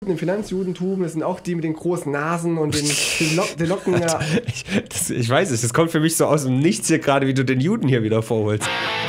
im Finanzjudentum, das sind auch die mit den großen Nasen und den Locken. Ja. Ich weiß es, das kommt für mich so aus dem Nichts hier gerade, wie du den Juden hier wieder vorholst.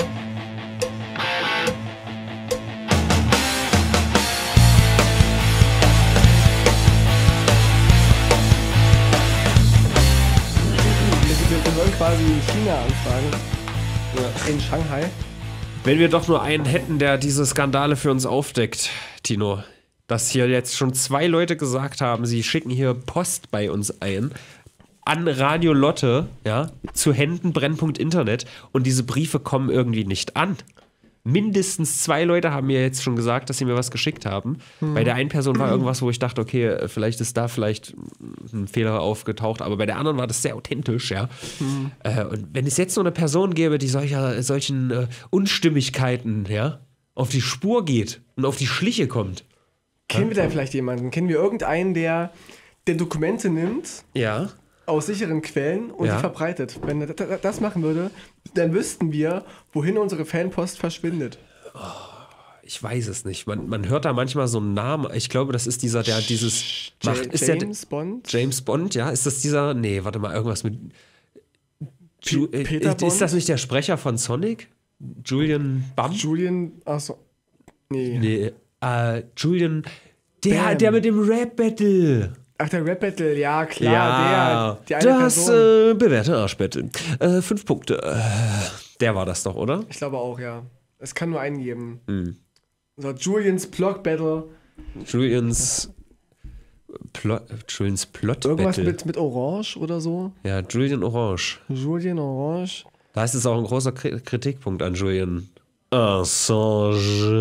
Wir wollen quasi China anfragen. In Shanghai. Wenn wir doch nur einen hätten, der diese Skandale für uns aufdeckt, Tino. Dass hier jetzt schon 2 Leute gesagt haben, sie schicken hier Post bei uns ein an Radio Lotte, ja, zu Händen Brennpunkt Internet und diese Briefe kommen irgendwie nicht an. Mindestens 2 Leute haben mir jetzt schon gesagt, dass sie mir was geschickt haben. Bei der einen Person war irgendwas, wo ich dachte, okay, vielleicht ist da ein Fehler aufgetaucht, aber bei der anderen war das sehr authentisch, ja. Und wenn es jetzt so eine Person gäbe, die solchen Unstimmigkeiten, ja, auf die Spur geht und auf die Schliche kommt. Kennen wir da vielleicht jemanden? Kennen wir irgendeinen, der Dokumente nimmt? Ja. Aus sicheren Quellen und die verbreitet. Wenn er das machen würde, dann wüssten wir, wohin unsere Fanpost verschwindet. Oh, ich weiß es nicht. Man hört da manchmal so einen Namen. Ich glaube, das ist dieser, der dieses macht. Ist James Bond? James Bond, ja. Ist das dieser? Nee, warte mal, irgendwas mit. Peter Bond? Ist das nicht der Sprecher von Sonic? Julian Bam? Achso. Nee. Julian. Der mit dem Rap-Battle. Ach, der Rap-Battle, ja, klar. Ja, die eine das Person. Bewährte Arsch-Battle. 5 Punkte. Der war das doch, oder? Ich glaube auch, ja. Es kann nur einen geben. So, Julians Plot-Battle. Julians Plot-Battle. Irgendwas mit Orange oder so? Ja, Julian Orange. Julian Orange. Da ist es auch ein großer Kritikpunkt an Julian Assange.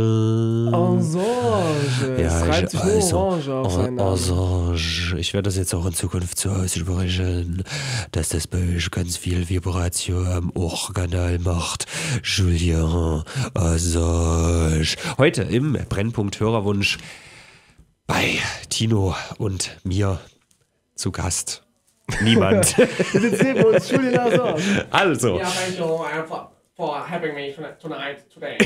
Ja, es reimt sich nur Orange auf seinen Namen. Assange. Ich werde das jetzt auch in Zukunft so aussprechen, dass das bei euch ganz viel Vibration am Ohrkanal macht. Julian Assange. Heute im Brennpunkt Hörerwunsch bei Tino und mir zu Gast. Niemand. Wir sind neben uns, Julian Assange. Also. Ja, thank you for having me today.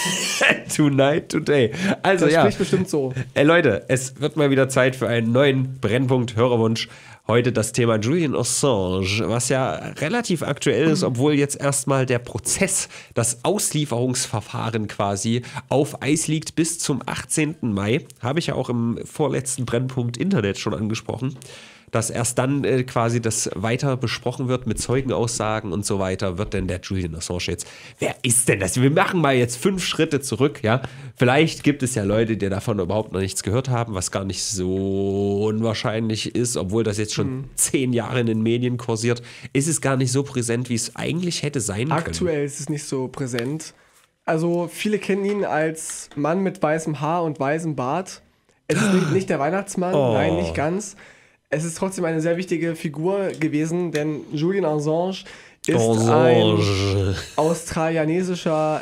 Today. Also das ja. spricht bestimmt so. Leute, es wird mal wieder Zeit für einen neuen Brennpunkt Hörerwunsch. Heute das Thema Julian Assange, was ja relativ aktuell ist, obwohl jetzt erstmal der Prozess, das Auslieferungsverfahren quasi auf Eis liegt bis zum 18. Mai. Habe ich ja auch im vorletzten Brennpunkt Internet schon angesprochen. Dass erst dann quasi das weiter besprochen wird mit Zeugenaussagen und so weiter, wird denn der Julian Assange jetzt, wer ist denn das? Wir machen mal jetzt 5 Schritte zurück, ja. Vielleicht gibt es ja Leute, die davon überhaupt noch nichts gehört haben, was gar nicht so unwahrscheinlich ist, obwohl das jetzt schon 10 Jahre in den Medien kursiert, ist es gar nicht so präsent, wie es eigentlich hätte sein können. Aktuell ist es nicht so präsent. Also viele kennen ihn als Mann mit weißem Haar und weißem Bart. Es ist nicht der Weihnachtsmann, nein, nicht ganz. Es ist trotzdem eine sehr wichtige Figur gewesen, denn Julian Assange ist ein australianischer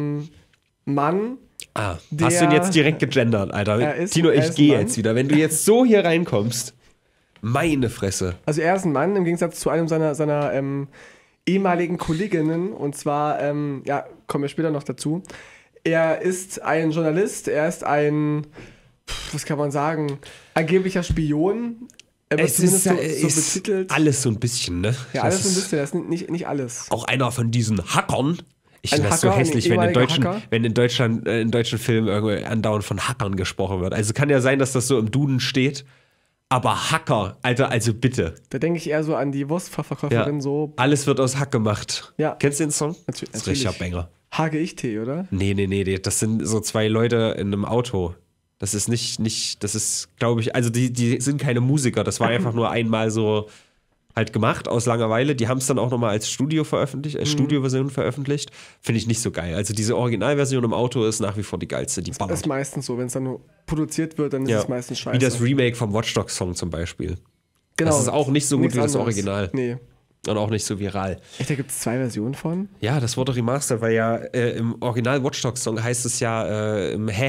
Mann. Hast du ihn jetzt direkt gegendert, Alter? Tino, ich gehe jetzt wieder. Wenn du jetzt so hier reinkommst, meine Fresse. Also er ist ein Mann, im Gegensatz zu einem seiner ehemaligen Kolleginnen. Und zwar, kommen wir später noch dazu. Er ist ein Journalist, er ist ein, was kann man sagen, angeblicher Spion. Es ist so betitelt. Alles so ein bisschen, ne? Ja, alles so ein bisschen, das ist nicht alles. Auch einer von diesen Hackern. Ich finde das so hässlich, wenn in deutschen Filmen irgendwie andauernd von Hackern gesprochen wird. Also kann ja sein, dass das so im Duden steht, aber Hacker, Alter, also bitte. Da denke ich eher so an die Wurstverkäuferin so. Alles wird aus Hack gemacht. Ja. Kennst du den Song? Natürlich. Das ist richtiger Banger. HGIT, oder? Nee, das sind so 2 Leute in einem Auto. Das ist nicht, das ist, glaube ich, also die sind keine Musiker, das war einfach nur einmal so halt gemacht aus Langeweile. Die haben es dann auch nochmal als Studioversion veröffentlicht. Finde ich nicht so geil. Also diese Originalversion im Auto ist nach wie vor die geilste. Die das ist meistens so, wenn es dann nur produziert wird, dann ist es meistens scheiße. Wie das Remake vom Watch Dogs Song zum Beispiel. Genau. Das ist auch nicht so gut wie das anderes. Original. Nee. Und auch nicht so viral. Echt, da gibt es 2 Versionen von? Ja, das wurde remastered, weil ja im Original Watch Dogs Song heißt es ja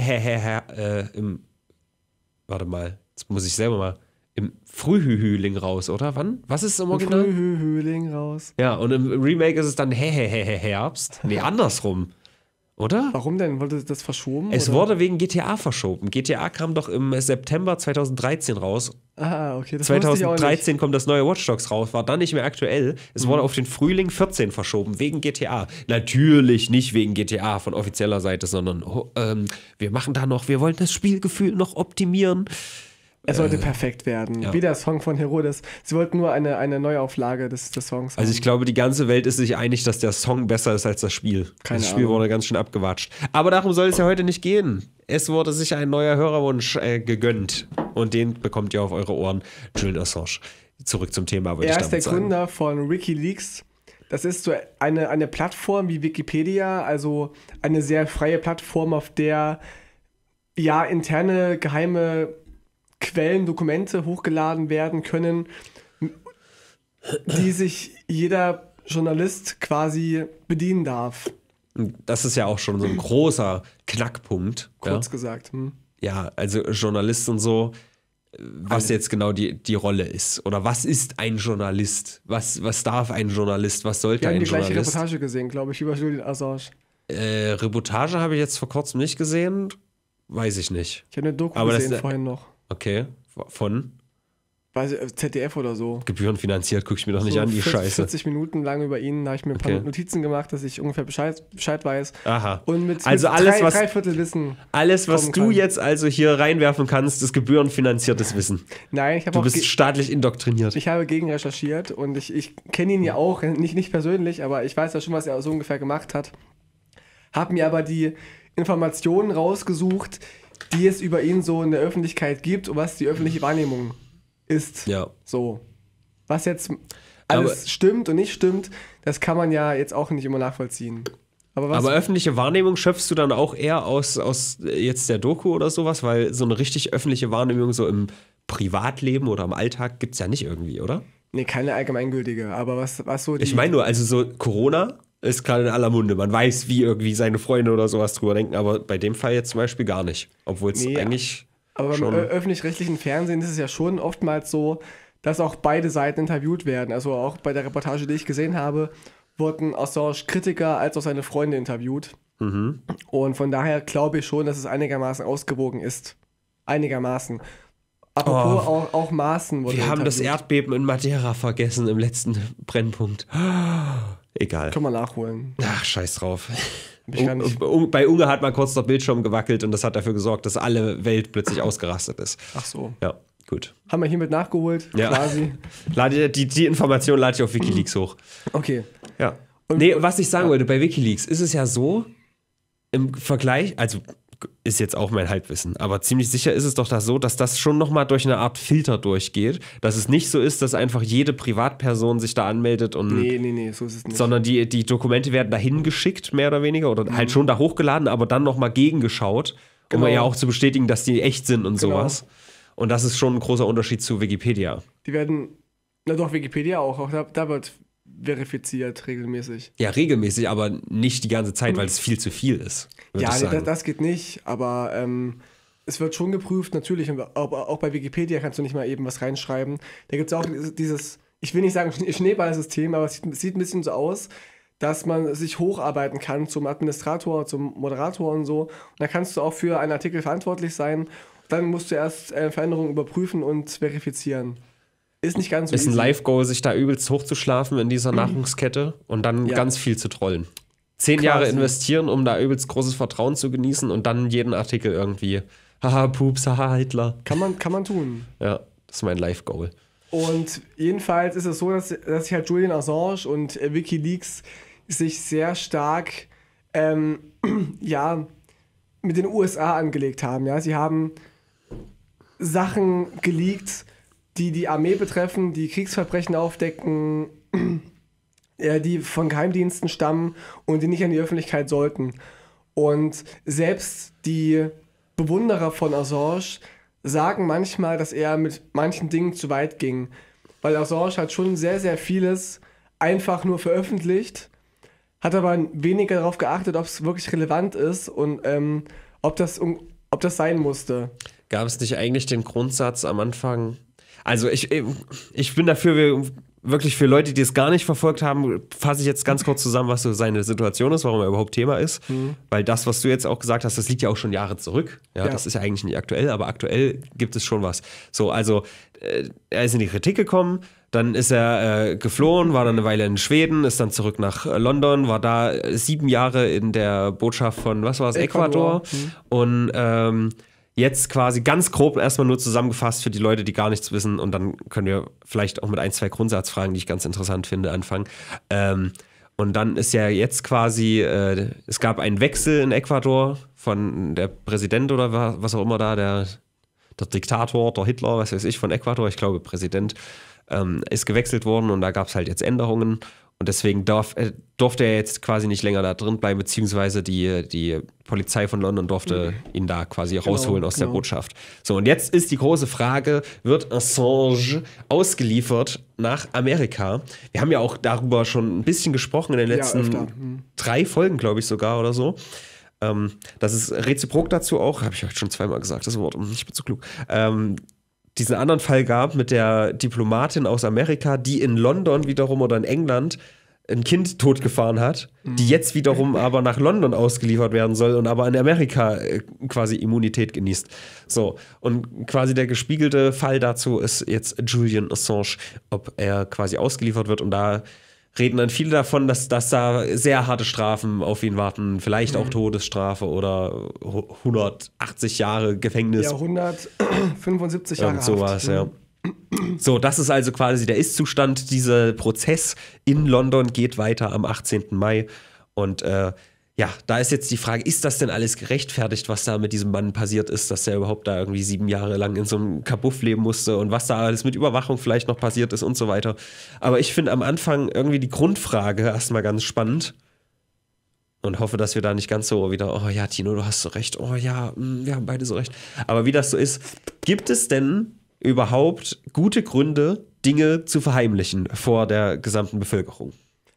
warte mal, jetzt muss ich selber mal, im Frühhühling raus, oder? Wann? Was ist im Original? Frühhühling raus. Ja, und im Remake ist es dann Herbst. Nee, andersrum. Oder? Warum denn? Wurde das verschoben? Es oder? wurde wegen GTA verschoben. GTA kam doch im September 2013 raus. Ah, okay, das wusste ich auch nicht. 2013 kommt das neue Watch Dogs raus, war dann nicht mehr aktuell. Es wurde auf den Frühling 14 verschoben, wegen GTA. Natürlich nicht wegen GTA von offizieller Seite, sondern wir wollen das Spielgefühl noch optimieren. Er sollte perfekt werden. ja. Wie der Song von Herodes. Sie wollten nur eine Neuauflage des Songs haben. Also ich glaube, die ganze Welt ist sich einig, dass der Song besser ist als das Spiel. Keine das Spiel Ahnung. wurde ganz schön abgewatscht. Aber darum soll es ja heute nicht gehen. Es wurde sich ein neuer Hörerwunsch gegönnt. Und den bekommt ihr auf eure Ohren. Julian Assange. Zurück zum Thema, würde ich Er damit ist der sagen. Gründer von WikiLeaks. Das ist so eine Plattform wie Wikipedia, also eine sehr freie Plattform, auf der ja interne, geheime Quellen, Dokumente hochgeladen werden können, die sich jeder Journalist quasi bedienen darf, Das ist ja auch schon so ein großer Knackpunkt. kurz gesagt. Ja, also Journalist und so, was jetzt genau die Rolle ist. Oder was ist ein Journalist? Was darf ein Journalist? Was sollte Wir haben ein die gleiche Journalist? Reportage gesehen, glaube ich, über Julian Assange. Reportage habe ich jetzt vor kurzem nicht gesehen. Weiß ich nicht. Ich habe eine Doku Aber das gesehen ist- vorhin noch. Okay. Von Weiß ich, ZDF oder so. Gebühren finanziert, gucke ich mir doch nicht So an, die 40, Scheiße. 40 Minuten lang über ihn, da habe ich mir ein paar Okay. Notizen gemacht, dass ich ungefähr Bescheid weiß. Aha. Und mit, Also mit alles, was- drei Viertel Wissen. Alles, was kommen du kann. jetzt also hier reinwerfen kannst, ist gebührenfinanziertes Wissen. Nein, ich habe Du auch bist staatlich indoktriniert. ich habe gegen recherchiert und ich kenne ihn ja auch, nicht persönlich, aber ich weiß ja schon, was er so ungefähr gemacht hat. Habe mir aber die Informationen rausgesucht, die es über ihn so in der Öffentlichkeit gibt und was die öffentliche Wahrnehmung ist. Ja. So. Was jetzt alles stimmt und nicht stimmt, das kann man ja jetzt auch nicht immer nachvollziehen. Aber was Aber öffentliche Wahrnehmung schöpfst du dann auch eher aus jetzt der Doku oder sowas, weil so eine richtig öffentliche Wahrnehmung so im Privatleben oder im Alltag gibt es ja nicht irgendwie, oder? Nee, keine allgemeingültige, aber was so die. Ich meine nur, also so Corona ist gerade in aller Munde. Man weiß, wie irgendwie seine Freunde oder sowas drüber denken, aber bei dem Fall jetzt zum Beispiel gar nicht. Obwohl es Nee, eigentlich Aber beim schon... öffentlich-rechtlichen Fernsehen ist es ja schon oftmals so, dass auch beide Seiten interviewt werden. Also auch bei der Reportage, die ich gesehen habe, wurden Assange Kritiker als auch seine Freunde interviewt. Und von daher glaube ich schon, dass es einigermaßen ausgewogen ist. Einigermaßen. Apropos auch Maßen wurde Wir haben das interviewt. Erdbeben in Madeira vergessen im letzten Brennpunkt. Egal. Können wir nachholen. Ach, scheiß drauf. Hab ich gar nicht- Bei Unge hat mal kurz der Bildschirm gewackelt und das hat dafür gesorgt, dass alle Welt plötzlich ausgerastet ist. Ach so. Ja, gut. Haben wir hiermit nachgeholt, Ja. quasi. Die Information lade ich auf Wikileaks hoch. Okay. Ja. Und- Nee, was ich sagen wollte, bei Wikileaks ist es ja so, im Vergleich, also ist jetzt auch mein Halbwissen, aber ziemlich sicher ist es doch da so, dass das schon nochmal durch eine Art Filter durchgeht, dass es nicht so ist, dass einfach jede Privatperson sich da anmeldet und Nee, so ist es nicht. sondern die Dokumente werden dahin geschickt, mehr oder weniger, oder halt schon da hochgeladen, aber dann nochmal gegengeschaut, Genau. um ja auch zu bestätigen, dass die echt sind und Genau. sowas. Und das ist schon ein großer Unterschied zu Wikipedia. Die werden, na doch, Wikipedia auch da wird verifiziert regelmäßig. Ja, regelmäßig, aber nicht die ganze Zeit, weil es viel zu viel ist. Würde Ja, ich nee, sagen. das geht nicht, aber es wird schon geprüft, natürlich. Und auch bei Wikipedia kannst du nicht mal eben was reinschreiben. Da gibt es auch dieses, ich will nicht sagen Schneeballsystem, aber es sieht ein bisschen so aus, dass man sich hocharbeiten kann zum Administrator, zum Moderator und so. Und da kannst du auch für einen Artikel verantwortlich sein. Dann musst du erst Veränderungen überprüfen und verifizieren. Ist nicht ganz so Ist ein easy. Live-Goal, sich da übelst hochzuschlafen in dieser Nahrungskette und dann Ja. ganz viel zu trollen. 10 Quasi. Jahre investieren, um da übelst großes Vertrauen zu genießen und dann jeden Artikel irgendwie, haha, Pups, haha, Hitler. Kann man tun. Ja, das ist mein Live-Goal. Und jedenfalls ist es so, dass sich halt Julian Assange und Wikileaks sich sehr stark ja, mit den USA angelegt haben. Ja? Sie haben Sachen geleakt, die Armee betreffen, die Kriegsverbrechen aufdecken, die von Geheimdiensten stammen und die nicht an die Öffentlichkeit sollten. Und selbst die Bewunderer von Assange sagen manchmal, dass er mit manchen Dingen zu weit ging. Weil Assange hat schon sehr, sehr vieles einfach nur veröffentlicht, hat aber weniger darauf geachtet, ob es wirklich relevant ist und ob das sein musste. Gab es nicht eigentlich den Grundsatz am Anfang? Also ich bin dafür, wir wirklich für Leute, die es gar nicht verfolgt haben, fasse ich jetzt ganz kurz zusammen, was so seine Situation ist, warum er überhaupt Thema ist. Weil das, was du jetzt auch gesagt hast, das liegt ja auch schon Jahre zurück. Ja, das ist ja eigentlich nicht aktuell, aber aktuell gibt es schon was. So, also er ist in die Kritik gekommen, dann ist er geflohen, war dann eine Weile in Schweden, ist dann zurück nach London, war da 7 Jahre in der Botschaft von, was war es, Ecuador. Und jetzt quasi ganz grob erstmal nur zusammengefasst für die Leute, die gar nichts wissen, und dann können wir vielleicht auch mit 1, 2 Grundsatzfragen, die ich ganz interessant finde, anfangen. Und dann ist ja jetzt quasi, es gab einen Wechsel in Ecuador von der Präsident oder was auch immer da, der Diktator, der Hitler, was weiß ich, von Ecuador, ich glaube Präsident, ist gewechselt worden und da gab es halt jetzt Änderungen. Und deswegen durfte er jetzt quasi nicht länger da drin bleiben, beziehungsweise die Polizei von London durfte ihn da quasi rausholen aus der Botschaft. So, und jetzt ist die große Frage, wird Assange ausgeliefert nach Amerika? Wir haben ja auch darüber schon ein bisschen gesprochen in den letzten 3 Folgen, glaube ich sogar oder so. Das ist reziprok dazu auch, habe ich heute schon 2-mal gesagt, das Wort, ich bin zu klug. Diesen anderen Fall gab mit der Diplomatin aus Amerika, die in London wiederum oder in England ein Kind totgefahren hat, die jetzt wiederum aber nach London ausgeliefert werden soll und aber in Amerika quasi Immunität genießt. So, und quasi der gespiegelte Fall dazu ist jetzt Julian Assange, ob er quasi ausgeliefert wird, und da reden dann viele davon, dass da sehr harte Strafen auf ihn warten, vielleicht auch Todesstrafe oder 180 Jahre Gefängnis. Ja, 175 Jahre Haft. Sowas, ja. So, das ist also quasi der Ist-Zustand. Dieser Prozess in London geht weiter am 18. Mai. Und ja, da ist jetzt die Frage, ist das denn alles gerechtfertigt, was da mit diesem Mann passiert ist, dass der überhaupt da irgendwie 7 Jahre lang in so einem Kabuff leben musste und was da alles mit Überwachung vielleicht noch passiert ist und so weiter. Aber ich finde am Anfang irgendwie die Grundfrage erstmal ganz spannend und hoffe, dass wir da nicht ganz so wieder, oh ja, Tino, du hast so recht, oh ja, wir haben beide so recht. Aber wie das so ist, gibt es denn überhaupt gute Gründe, Dinge zu verheimlichen vor der gesamten Bevölkerung?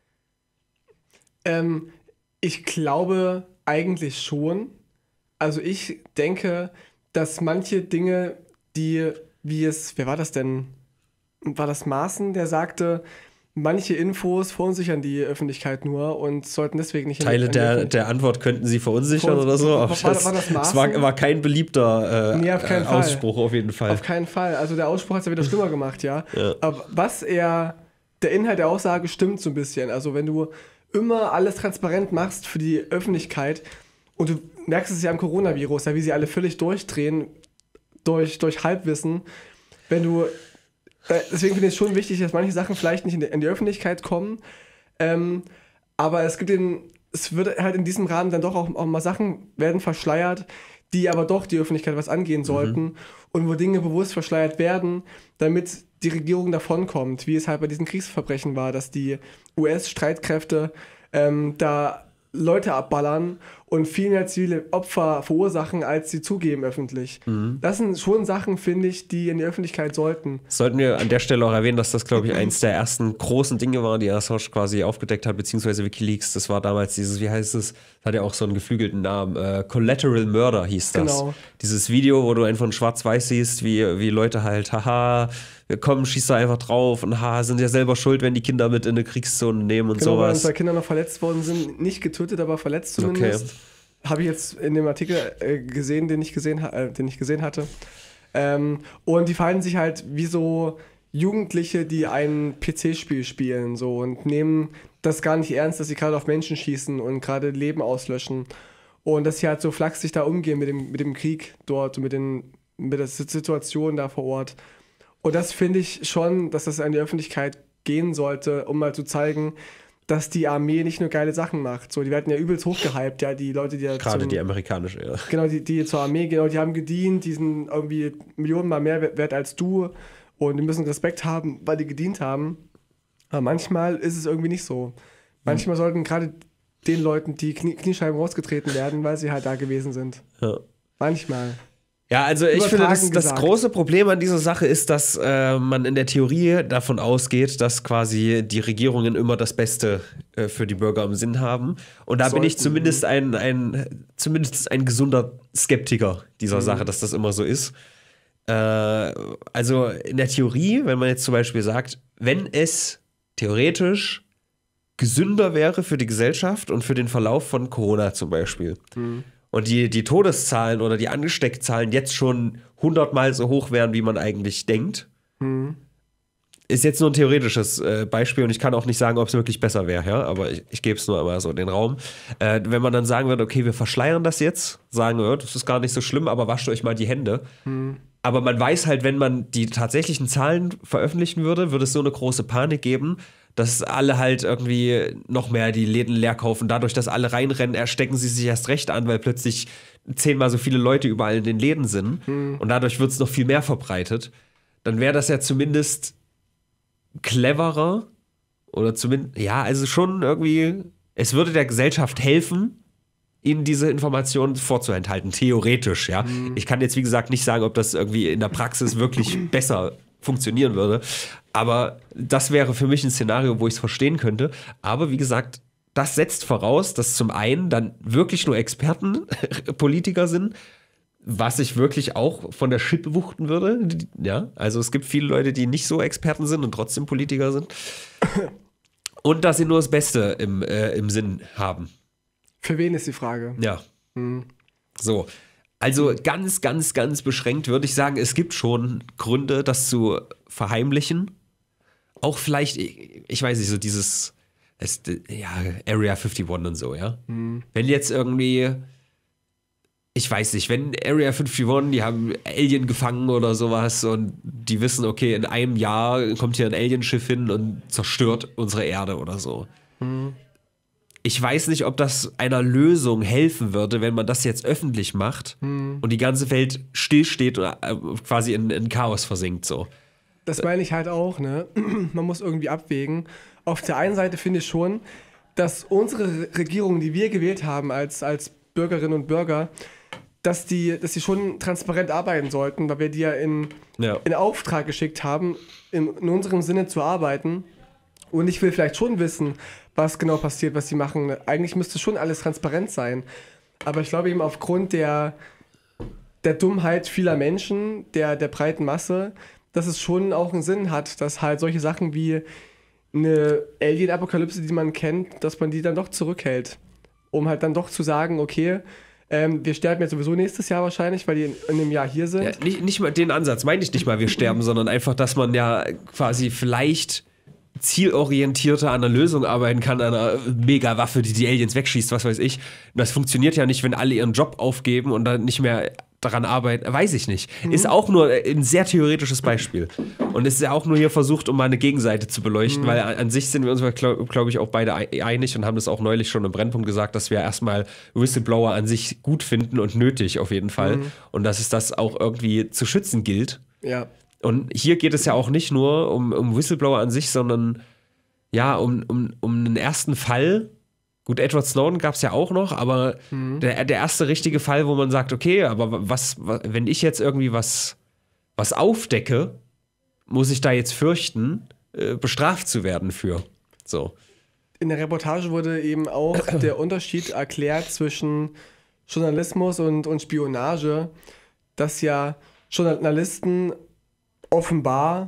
Ich glaube eigentlich schon. Also ich denke, dass manche Dinge, wer war das denn? War das Maaßen, der sagte, manche Infos verunsichern die Öffentlichkeit nur und sollten deswegen nicht... Teile der Antwort könnten sie verunsichern oder so. War das Maaßen? War kein beliebter nee, auf keinen Ausspruch auf jeden Fall. Auf keinen Fall. Also der Ausspruch hat es ja wieder schlimmer gemacht, ja. Aber der Inhalt der Aussage stimmt so ein bisschen. Also wenn du immer alles transparent machst für die Öffentlichkeit und du merkst es ja am Coronavirus, ja, wie sie alle völlig durchdrehen durch Halbwissen, deswegen finde ich es schon wichtig, dass manche Sachen vielleicht nicht in die Öffentlichkeit kommen, aber es wird halt in diesem Rahmen dann doch auch mal Sachen werden verschleiert, die aber doch die Öffentlichkeit was angehen sollten und wo Dinge bewusst verschleiert werden, damit die Regierung davonkommt, wie es halt bei diesen Kriegsverbrechen war, dass die US-Streitkräfte da Leute abballern und viel mehr zivile Opfer verursachen, als sie zugeben öffentlich. Das sind schon Sachen, finde ich, die in die Öffentlichkeit sollten. Sollten wir an der Stelle auch erwähnen, dass das, glaube ich, eins der ersten großen Dinge war, die Assange quasi aufgedeckt hat, beziehungsweise WikiLeaks. Das war damals dieses, wie heißt es, hat ja auch so einen geflügelten Namen, Collateral Murder hieß das. Genau. Dieses Video, wo du einfach schwarz-weiß siehst, wie Leute halt, haha, komm, schießt da einfach drauf und sind ja selber schuld, wenn die Kinder mit in eine Kriegszone nehmen und sowas. Weil 2 Kinder noch verletzt worden sind, nicht getötet, aber verletzt zumindest. Okay. Habe ich jetzt in dem Artikel gesehen, den ich gesehen hatte. Und die verhalten sich halt wie so Jugendliche, die ein PC-Spiel spielen so und nehmen das gar nicht ernst, dass sie gerade auf Menschen schießen und gerade Leben auslöschen. Und dass sie halt so flachsig da umgehen mit dem Krieg dort und mit der Situation da vor Ort. Und das finde ich schon, dass das an die Öffentlichkeit gehen sollte, um mal zu zeigen, dass die Armee nicht nur geile Sachen macht. So, die werden ja übelst hochgehypt, ja, die Leute, die gerade die amerikanische, ja. Genau, die zur Armee gehen, die haben gedient, die sind irgendwie Millionenmal mehr wert als du und die müssen Respekt haben, weil die gedient haben. Aber manchmal ist es irgendwie nicht so. Manchmal sollten gerade den Leuten die Kniescheiben rausgetreten werden, weil sie halt da gewesen sind. Ja. Manchmal. Ja, also ich finde, das große Problem an dieser Sache ist, dass man in der Theorie davon ausgeht, dass quasi die Regierungen immer das Beste für die Bürger im Sinn haben. Und da bin ich zumindest zumindest ein gesunder Skeptiker dieser Sache, dass das immer so ist. Also in der Theorie, wenn man jetzt zum Beispiel sagt, wenn es theoretisch gesünder wäre für die Gesellschaft und für den Verlauf von Corona zum Beispiel. Und die Todeszahlen oder die Angesteckzahlen jetzt schon 100-mal so hoch wären, wie man eigentlich denkt. Ist jetzt nur ein theoretisches Beispiel und ich kann auch nicht sagen, ob es wirklich besser wäre, ja? Aber ich gebe es nur einmal so in den Raum. Wenn man dann sagen würde, okay, wir verschleiern das jetzt, sagen wir, das ist gar nicht so schlimm, aber wascht euch mal die Hände. Aber man weiß halt, wenn man die tatsächlichen Zahlen veröffentlichen würde, würde es so eine große Panik geben, dass alle halt irgendwie noch mehr die Läden leer kaufen. Dadurch, dass alle reinrennen, erstecken sie sich erst recht an, weil plötzlich 10-mal so viele Leute überall in den Läden sind. Und dadurch wird es noch viel mehr verbreitet. Dann wäre das ja zumindest cleverer oder zumindest, ja, also schon irgendwie, es würde der Gesellschaft helfen, ihnen diese Informationen vorzuenthalten, theoretisch, ja. Ich kann jetzt, wie gesagt, nicht sagen, ob das irgendwie in der Praxis wirklich besser funktionieren würde, aber das wäre für mich ein Szenario, wo ich es verstehen könnte, aber wie gesagt, das setzt voraus, dass zum einen dann wirklich nur Experten Politiker sind, was ich wirklich auch von der Schippe wuchten würde. Ja, also es gibt viele Leute, die nicht so Experten sind und trotzdem Politiker sind. Und dass sie nur das Beste im Sinn haben. Für wen ist die Frage? Ja. So. Also ganz, ganz, ganz beschränkt würde ich sagen, es gibt schon Gründe, das zu verheimlichen. Auch vielleicht, ich weiß nicht, so dieses, Area 51 und so, ja. Wenn jetzt irgendwie, ich weiß nicht, wenn Area 51, die haben Alien gefangen oder sowas und die wissen, okay, in einem Jahr kommt hier ein Alienschiff hin und zerstört unsere Erde oder so. Ich weiß nicht, ob das einer Lösung helfen würde, wenn man das jetzt öffentlich macht und die ganze Welt stillsteht oder quasi in Chaos versinkt, so. Das meine ich halt auch, ne? Man muss irgendwie abwägen. Auf der einen Seite finde ich schon, dass unsere Regierung, die wir gewählt haben als Bürgerinnen und Bürger, dass die schon transparent arbeiten sollten, weil wir die ja in Auftrag geschickt haben, in unserem Sinne zu arbeiten. Und ich will vielleicht schon wissen, was genau passiert, was sie machen. Eigentlich müsste schon alles transparent sein. Aber ich glaube eben aufgrund der Dummheit vieler Menschen, der breiten Masse, dass es schon auch einen Sinn hat, dass halt solche Sachen wie eine Alien-Apokalypse, die man kennt, dass man die dann doch zurückhält. Um halt dann doch zu sagen, okay, wir sterben jetzt sowieso nächstes Jahr wahrscheinlich, weil die in einem Jahr hier sind. Ja, nicht mal den Ansatz, meine ich nicht mal, wir sterben, sondern einfach, dass man ja quasi vielleicht zielorientierter an einer Lösung arbeiten kann, an einer Mega-Waffe, die Aliens wegschießt, was weiß ich. Und das funktioniert ja nicht, wenn alle ihren Job aufgeben und dann nicht mehr daran arbeiten, weiß ich nicht. Ist auch nur ein sehr theoretisches Beispiel. Und es ist ja auch nur hier versucht, um mal eine Gegenseite zu beleuchten, weil an sich sind wir uns, glaube ich, auch beide einig und haben das auch neulich schon im Brennpunkt gesagt, dass wir erstmal Whistleblower an sich gut finden und nötig auf jeden Fall. Und dass es das auch irgendwie zu schützen gilt. Ja. Und hier geht es ja auch nicht nur um Whistleblower an sich, sondern ja, um einen ersten Fall. Gut, Edward Snowden gab es ja auch noch, aber der erste richtige Fall, wo man sagt, okay, aber was wenn ich jetzt irgendwie was aufdecke, muss ich da jetzt fürchten, bestraft zu werden für. So. In der Reportage wurde eben auch der Unterschied erklärt zwischen Journalismus und Spionage, dass ja Journalisten offenbar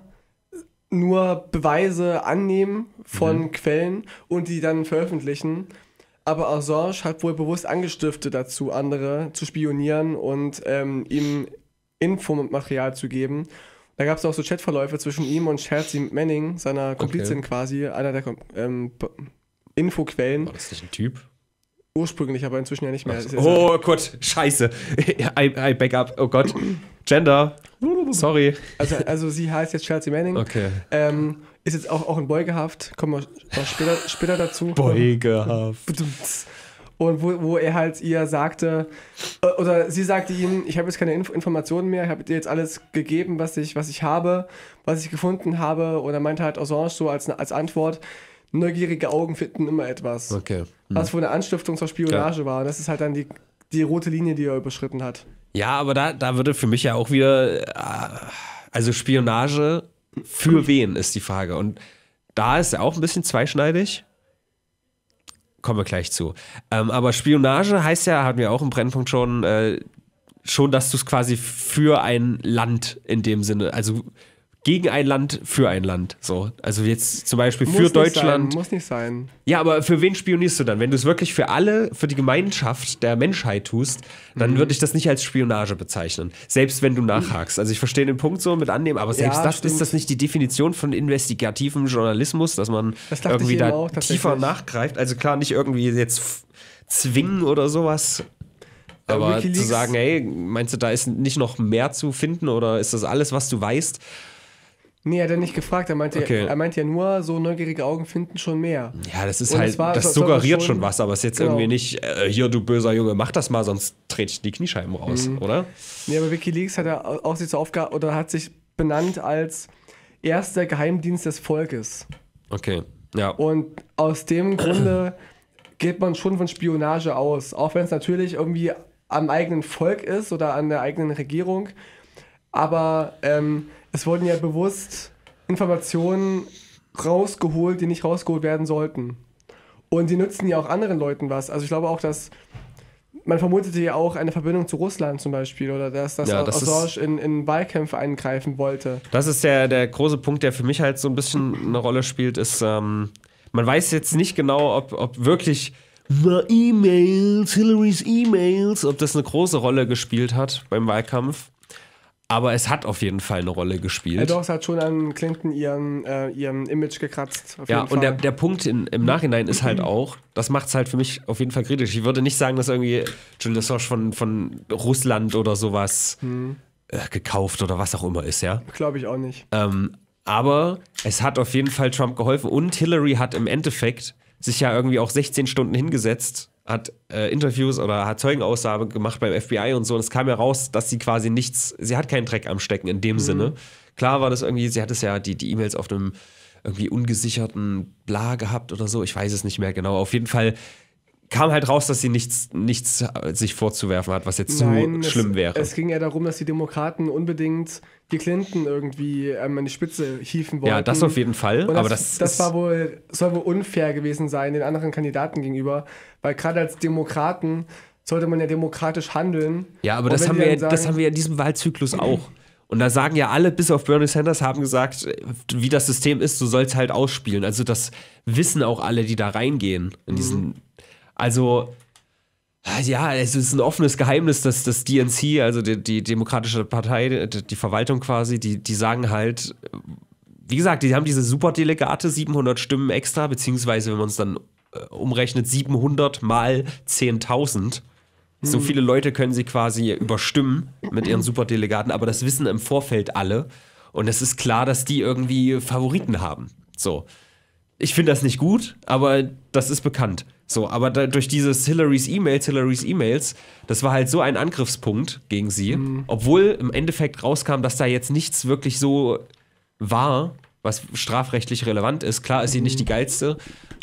nur Beweise annehmen von Quellen und die dann veröffentlichen. Aber Assange hat wohl bewusst angestiftet dazu, andere zu spionieren und ihm Infomaterial zu geben. Da gab es auch so Chatverläufe zwischen ihm und Chelsea Manning, seiner Komplizin quasi, einer der Infoquellen. War das nicht ein Typ? Ursprünglich, aber inzwischen ja nicht mehr. Oh Gott, scheiße. I back up. Oh Gott. Gender. Sorry. Also sie heißt jetzt Chelsea Manning. Okay. Ist jetzt auch in Beugehaft. Kommen wir später dazu. Beugehaft. Und wo er halt ihr sagte, oder sie sagte ihm, ich habe jetzt keine Informationen mehr, ich habe dir jetzt alles gegeben, was ich habe, was ich gefunden habe. Und er meinte halt Assange so als Antwort, neugierige Augen finden immer etwas. Okay. Was wohl eine Anstiftung zur Spionage war. Das ist halt dann die rote Linie, die er überschritten hat. Ja, aber da würde für mich ja auch wieder, also Spionage für wen ist die Frage. Und da ist ja auch ein bisschen zweischneidig. Kommen wir gleich zu. Aber Spionage heißt ja, hatten wir auch im Brennpunkt schon, dass du es quasi für ein Land in dem Sinne, also gegen ein Land, für ein Land. So. Also jetzt zum Beispiel für Muss Deutschland. Nicht sein, muss nicht sein. Ja, aber für wen spionierst du dann? Wenn du es wirklich für alle, für die Gemeinschaft der Menschheit tust, dann würde ich das nicht als Spionage bezeichnen. Selbst wenn du nachhakst. Also ich verstehe den Punkt so mit annehmen, aber selbst das ist das nicht die Definition von investigativem Journalismus, dass man irgendwie da auch, tiefer nachgreift. Also klar, nicht irgendwie jetzt zwingen oder sowas. Aber zu sagen, ey, meinst du, da ist nicht noch mehr zu finden oder ist das alles, was du weißt? Nee, hat er nicht gefragt. Er meinte ja nur, so neugierige Augen finden schon mehr. Ja, das ist halt, das suggeriert schon was, aber es ist jetzt irgendwie nicht, hier, du böser Junge, mach das mal, sonst trete ich die Kniescheiben raus, oder? Nee, aber WikiLeaks hat er auch sich zur Aufgabe, oder hat sich benannt als erster Geheimdienst des Volkes. Okay, ja. Und aus dem Grunde geht man schon von Spionage aus, auch wenn es natürlich irgendwie am eigenen Volk ist oder an der eigenen Regierung. Aber es wurden ja bewusst Informationen rausgeholt, die nicht rausgeholt werden sollten. Und die nützen ja auch anderen Leuten was. Also ich glaube auch, dass man vermutete ja auch eine Verbindung zu Russland zum Beispiel oder dass Assange in Wahlkämpfe eingreifen wollte. Das ist der große Punkt, der für mich halt so ein bisschen eine Rolle spielt, ist, man weiß jetzt nicht genau, ob wirklich Hillary's E-Mails, ob das eine große Rolle gespielt hat beim Wahlkampf. Aber es hat auf jeden Fall eine Rolle gespielt. Ja, doch, es hat schon an Clinton ihrem Image gekratzt. Ja, und der Punkt im Nachhinein ist halt auch, das macht es halt für mich auf jeden Fall kritisch. Ich würde nicht sagen, dass irgendwie Julian Assange von Russland oder sowas gekauft oder was auch immer ist, ja. Glaube ich auch nicht. Aber es hat auf jeden Fall Trump geholfen und Hillary hat im Endeffekt sich ja irgendwie auch 16 Stunden hingesetzt, hat Interviews oder hat Zeugenaussagen gemacht beim FBI und so. Und es kam ja raus, dass sie quasi sie hat keinen Dreck am Stecken in dem Sinne. Klar war das irgendwie, sie hat es ja die E-Mails auf einem irgendwie ungesicherten Bla gehabt oder so. Ich weiß es nicht mehr genau. Auf jeden Fall kam halt raus, dass sie nichts sich vorzuwerfen hat, was jetzt schlimm wäre. Es ging ja darum, dass die Demokraten unbedingt die Clinton irgendwie an die Spitze hieven wollten. Ja, das auf jeden Fall. Und aber soll wohl unfair gewesen sein den anderen Kandidaten gegenüber, weil gerade als Demokraten sollte man ja demokratisch handeln. Ja, aber das haben wir in diesem Wahlzyklus auch. Und da sagen ja alle, bis auf Bernie Sanders, haben gesagt, wie das System ist, du sollst halt ausspielen. Also das wissen auch alle, die da reingehen in diesen. Also, ja, es ist ein offenes Geheimnis, dass das DNC, also die Demokratische Partei, die Verwaltung quasi, die sagen halt, wie gesagt, die haben diese Superdelegate, 700 Stimmen extra, beziehungsweise, wenn man es dann umrechnet, 700 mal 10.000. So viele Leute können sie quasi überstimmen mit ihren Superdelegaten, aber das wissen im Vorfeld alle. Und es ist klar, dass die irgendwie Favoriten haben. So. Ich finde das nicht gut, aber das ist bekannt. So, aber durch dieses Hillary's E-Mails, das war halt so ein Angriffspunkt gegen sie, obwohl im Endeffekt rauskam, dass da jetzt nichts wirklich so war, was strafrechtlich relevant ist. Klar ist sie nicht die geilste.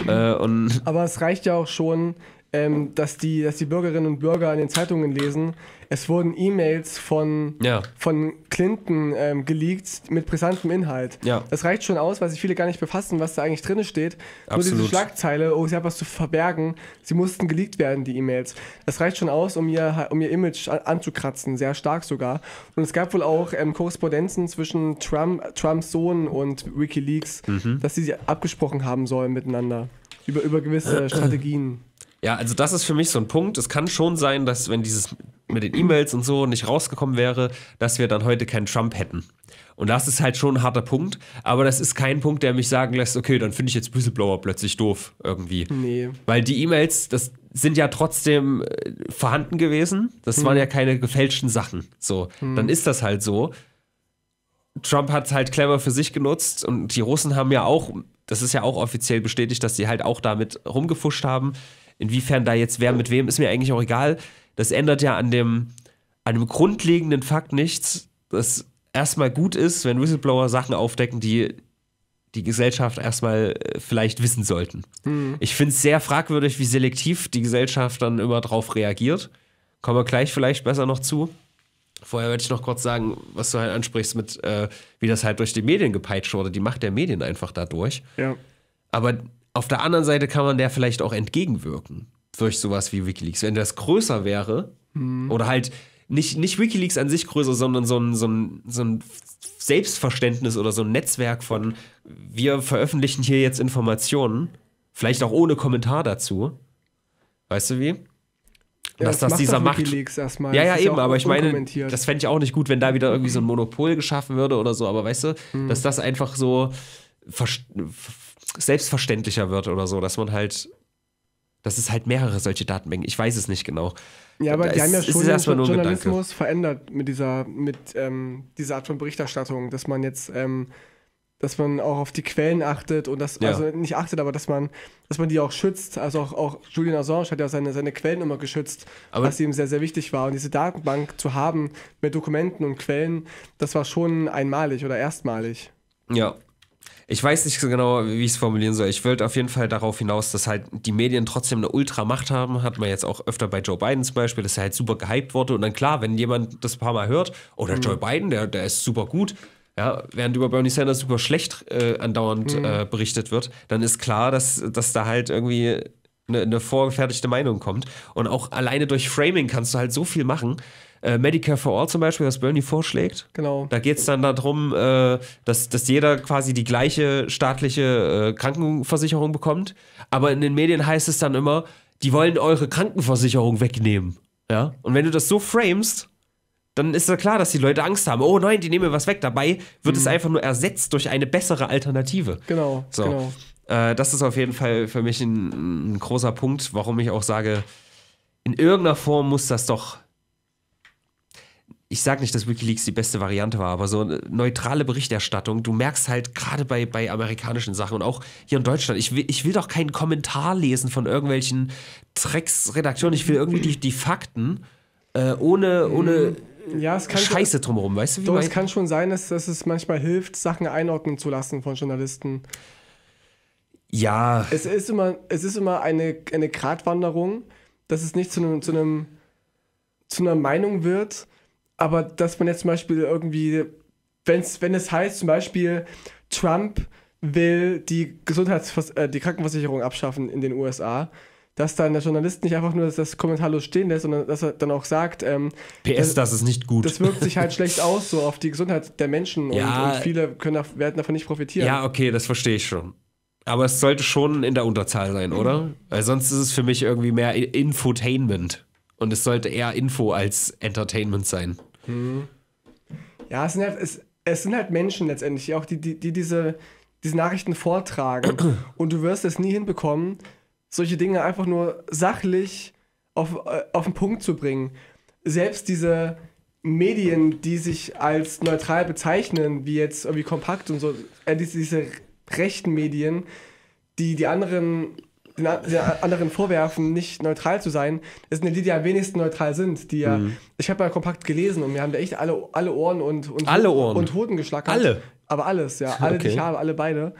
Aber es reicht ja auch schon, dass die Bürgerinnen und Bürger in den Zeitungen lesen, es wurden E-Mails von Clinton geleakt mit brisantem Inhalt. Ja. Das reicht schon aus, weil sich viele gar nicht befassen, was da eigentlich drin steht. Absolut. Nur diese Schlagzeile, oh, sie hat was zu verbergen, sie mussten geleakt werden, die E-Mails. Das reicht schon aus, um ihr Image anzukratzen, sehr stark sogar. Und es gab wohl auch Korrespondenzen zwischen Trumps Sohn und WikiLeaks, dass sie abgesprochen haben sollen miteinander. Über gewisse Strategien. Ja, also das ist für mich so ein Punkt. Es kann schon sein, dass wenn dieses mit den E-Mails und so nicht rausgekommen wäre, dass wir dann heute keinen Trump hätten. Und das ist halt schon ein harter Punkt. Aber das ist kein Punkt, der mich sagen lässt, okay, dann finde ich jetzt Whistleblower plötzlich doof irgendwie. Nee. Weil die E-Mails, das sind ja trotzdem vorhanden gewesen. Das waren ja keine gefälschten Sachen. So, dann ist das halt so. Trump hat es halt clever für sich genutzt und die Russen haben ja auch, das ist ja auch offiziell bestätigt, dass sie halt auch damit rumgefuscht haben. Inwiefern da jetzt wer mit wem, ist mir eigentlich auch egal. Das ändert ja an dem grundlegenden Fakt nichts, dass erstmal gut ist, wenn Whistleblower Sachen aufdecken, die die Gesellschaft erstmal vielleicht wissen sollten. Ich finde es sehr fragwürdig, wie selektiv die Gesellschaft dann immer drauf reagiert. Kommen wir gleich vielleicht besser noch zu. Vorher würde ich noch kurz sagen, was du halt ansprichst mit, wie das halt durch die Medien gepeitscht wurde, die Macht der Medien einfach dadurch. Ja. Aber auf der anderen Seite kann man der vielleicht auch entgegenwirken durch sowas wie WikiLeaks. Wenn das größer wäre, oder halt nicht WikiLeaks an sich größer, sondern so ein Selbstverständnis oder so ein Netzwerk von, wir veröffentlichen hier jetzt Informationen, vielleicht auch ohne Kommentar dazu. Weißt du wie? Ja, dass das dieser Macht. WikiLeaks erstmal. Ja, Das ist eben, auch aber ich meine, unkommentiert. das fände ich auch nicht gut, wenn da wieder irgendwie so ein Monopol geschaffen würde oder so, aber weißt du, dass das einfach so selbstverständlicher wird oder so, dass es halt mehrere solche Datenbanken, ich weiß es nicht genau. Ja, aber die haben ja schon den erstmal nur ein Journalismus verändert mit dieser Art von Berichterstattung, dass man jetzt, dass man auch auf die Quellen achtet und das, Ja. also nicht achtet, aber dass man die auch schützt. Also auch Julian Assange hat ja seine Quellen immer geschützt, Aber- was ihm sehr, sehr wichtig war. Und diese Datenbank zu haben mit Dokumenten und Quellen, das war schon einmalig oder erstmalig. Ja. Ich weiß nicht so genau, wie ich es formulieren soll. Ich wollte auf jeden Fall darauf hinaus, dass halt die Medien trotzdem eine Ultramacht haben. Hat man jetzt auch öfter bei Joe Biden zum Beispiel, dass er halt super gehypt wurde. Und dann klar, wenn jemand das ein paar Mal hört, oder Joe Biden, der ist super gut, ja, während über Bernie Sanders super schlecht andauernd berichtet wird, dann ist klar, dass da halt irgendwie eine vorgefertigte Meinung kommt. Und auch alleine durch Framing kannst du halt so viel machen. Medicare for All zum Beispiel, was Bernie vorschlägt. Genau. Da geht es dann darum, dass jeder quasi die gleiche staatliche Krankenversicherung bekommt. Aber in den Medien heißt es dann immer, die wollen eure Krankenversicherung wegnehmen. Ja? Und wenn du das so framest, dann ist ja klar, dass die Leute Angst haben. Oh nein, die nehmen mir was weg. Dabei wird es einfach nur ersetzt durch eine bessere Alternative. Genau, So. genau. Das ist auf jeden Fall für mich ein großer Punkt, warum ich auch sage, in irgendeiner Form muss das doch. Ich sage nicht, dass WikiLeaks die beste Variante war, aber so eine neutrale Berichterstattung, du merkst halt gerade bei amerikanischen Sachen und auch hier in Deutschland, ich will doch keinen Kommentar lesen von irgendwelchen Drecksredakteuren, ich will irgendwie die Fakten ohne Ja, es kann Scheiße drumherum, weißt du, wie Doch, es mein- kann schon sein, dass es manchmal hilft, Sachen einordnen zu lassen von Journalisten. Ja, Es ist immer eine Gratwanderung, dass es nicht zu einer Meinung wird, aber dass man jetzt zum Beispiel irgendwie, wenn es heißt zum Beispiel, Trump will die die Krankenversicherung abschaffen in den USA, dass dann der Journalist nicht einfach nur das kommentarlos stehen lässt, sondern dass er dann auch sagt, PS, das ist nicht gut. das wirkt sich halt schlecht aus, so auf die Gesundheit der Menschen Ja. und viele werden davon nicht profitieren. Ja, okay, das verstehe ich schon. Aber es sollte schon in der Unterzahl sein, oder? Weil sonst ist es für mich irgendwie mehr Infotainment. Und es sollte eher Info als Entertainment sein. Ja, es sind halt Menschen letztendlich, auch die diese Nachrichten vortragen. Und du wirst es nie hinbekommen, solche Dinge einfach nur sachlich auf den Punkt zu bringen. Selbst diese Medien, die sich als neutral bezeichnen, wie jetzt irgendwie Kompakt und so, diese rechten Medien, den anderen vorwerfen, nicht neutral zu sein, das sind ja die am wenigsten neutral sind. Ich habe mal Kompakt gelesen und mir haben da echt alle Ohren und Alle Ohren? und Hoden geschlackert. Alle? Aber alles, ja. Alle, die Okay. ich habe, alle beide.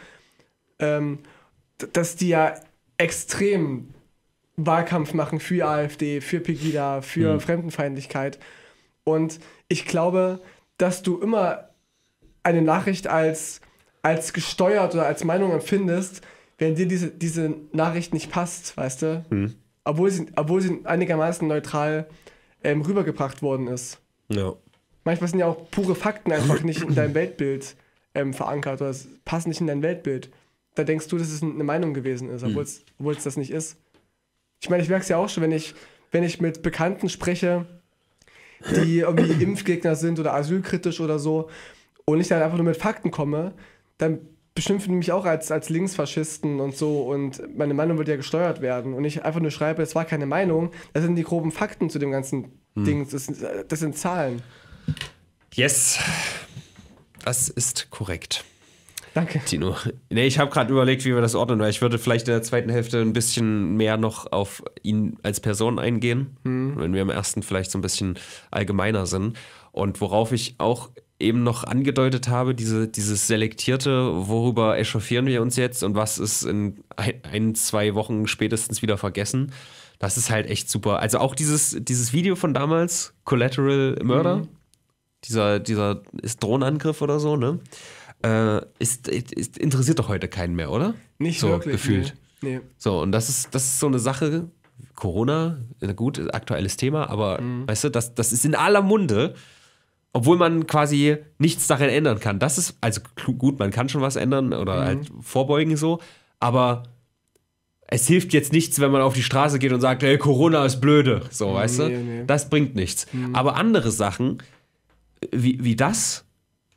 Dass die ja extrem Wahlkampf machen für AfD, für Pegida, für Fremdenfeindlichkeit. Und ich glaube, dass du immer eine Nachricht als gesteuert oder als Meinung empfindest, wenn dir diese Nachricht nicht passt, weißt du? Obwohl sie einigermaßen neutral rübergebracht worden ist. Ja. Manchmal sind ja auch pure Fakten einfach nicht in deinem Weltbild verankert oder es passt nicht in dein Weltbild. Da denkst du, dass es eine Meinung gewesen ist, obwohl es das nicht ist. Ich meine, ich merke es ja auch schon, wenn ich mit Bekannten spreche, die irgendwie Impfgegner sind oder asylkritisch oder so und ich dann einfach nur mit Fakten komme, dann beschimpfen die mich auch als Linksfaschisten und so und meine Meinung wird ja gesteuert werden und ich einfach nur schreibe, es war keine Meinung, das sind die groben Fakten zu dem ganzen Ding, das sind Zahlen. Yes. Das ist korrekt. Danke. Tino. Nee, ich habe gerade überlegt, wie wir das ordnen, weil ich würde vielleicht in der zweiten Hälfte ein bisschen mehr noch auf ihn als Person eingehen, wenn wir im ersten vielleicht so ein bisschen allgemeiner sind. Und worauf ich auch eben noch angedeutet habe, dieses Selektierte, worüber echauffieren wir uns jetzt und was ist in 1-2 Wochen spätestens wieder vergessen, das ist halt echt super. Also auch dieses Video von damals, Collateral Murder, dieser ist Drohnenangriff oder so, ne? Ist interessiert doch heute keinen mehr, oder? Nicht so wirklich. gefühlt. Nee. So, und das ist so eine Sache, Corona, gut, aktuelles Thema, aber weißt du, das ist in aller Munde obwohl man quasi nichts daran ändern kann. Das ist, also gut, man kann schon was ändern oder halt vorbeugen so, aber es hilft jetzt nichts, wenn man auf die Straße geht und sagt, hey, Corona ist blöde, so, weißt du? Nee. Das bringt nichts. Aber andere Sachen, wie das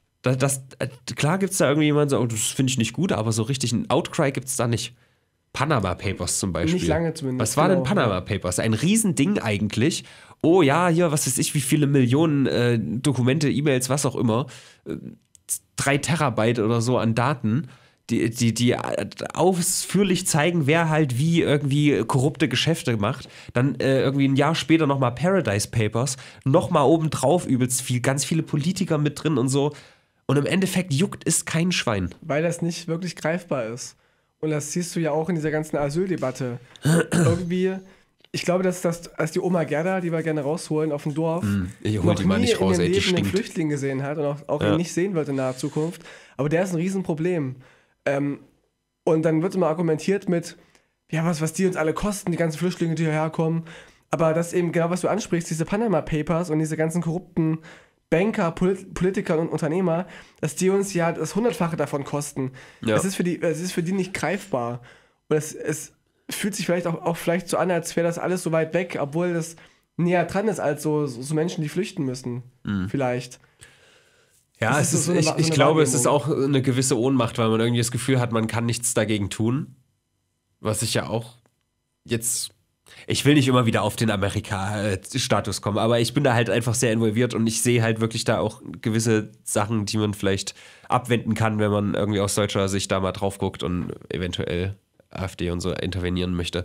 klar gibt es da irgendwie jemanden, so, oh, das finde ich nicht gut, aber so richtig ein Outcry gibt es da nicht. Panama Papers zum Beispiel. Nicht lange zumindest. Was war denn Panama Papers? Ein Riesending eigentlich. Oh ja, hier, was weiß ich, wie viele Millionen Dokumente, E-Mails, was auch immer. 3 Terabyte oder so an Daten, die ausführlich zeigen, wer halt wie irgendwie korrupte Geschäfte macht. Dann irgendwie ein Jahr später nochmal Paradise Papers. Nochmal obendrauf übelst viel, ganz viele Politiker mit drin und so. Und im Endeffekt juckt es kein Schwein. Weil das nicht wirklich greifbar ist. Und das siehst du ja auch in dieser ganzen Asyldebatte. Irgendwie, ich glaube, dass die Oma Gerda, die wir gerne rausholen auf dem Dorf, Ich hol die mal nicht raus, ey, die einen stinkt. Flüchtling gesehen hat und auch ihn nicht sehen wird in naher Zukunft. Aber der ist ein Riesenproblem. Und dann wird immer argumentiert mit, ja, was die uns alle kosten, die ganzen Flüchtlinge, die hierher kommen. Aber das eben genau, was du ansprichst, diese Panama Papers und diese ganzen korrupten Banker, Politiker und Unternehmer, dass die uns ja das 100-fache davon kosten. Ja. Es ist für die nicht greifbar. Und es fühlt sich vielleicht auch vielleicht so an, als wäre das alles so weit weg, obwohl das näher dran ist als so Menschen, die flüchten müssen. Vielleicht. Ja, Das ist so eine ich glaube, es ist Wahrnehmung. auch eine gewisse Ohnmacht, weil man irgendwie das Gefühl hat, man kann nichts dagegen tun. Was ich ja auch jetzt. Ich will nicht immer wieder auf den Amerika-Status kommen, aber ich bin da halt einfach sehr involviert und ich sehe halt wirklich da auch gewisse Sachen, die man vielleicht abwenden kann, wenn man irgendwie aus deutscher Sicht da mal drauf guckt und eventuell AfD und so intervenieren möchte.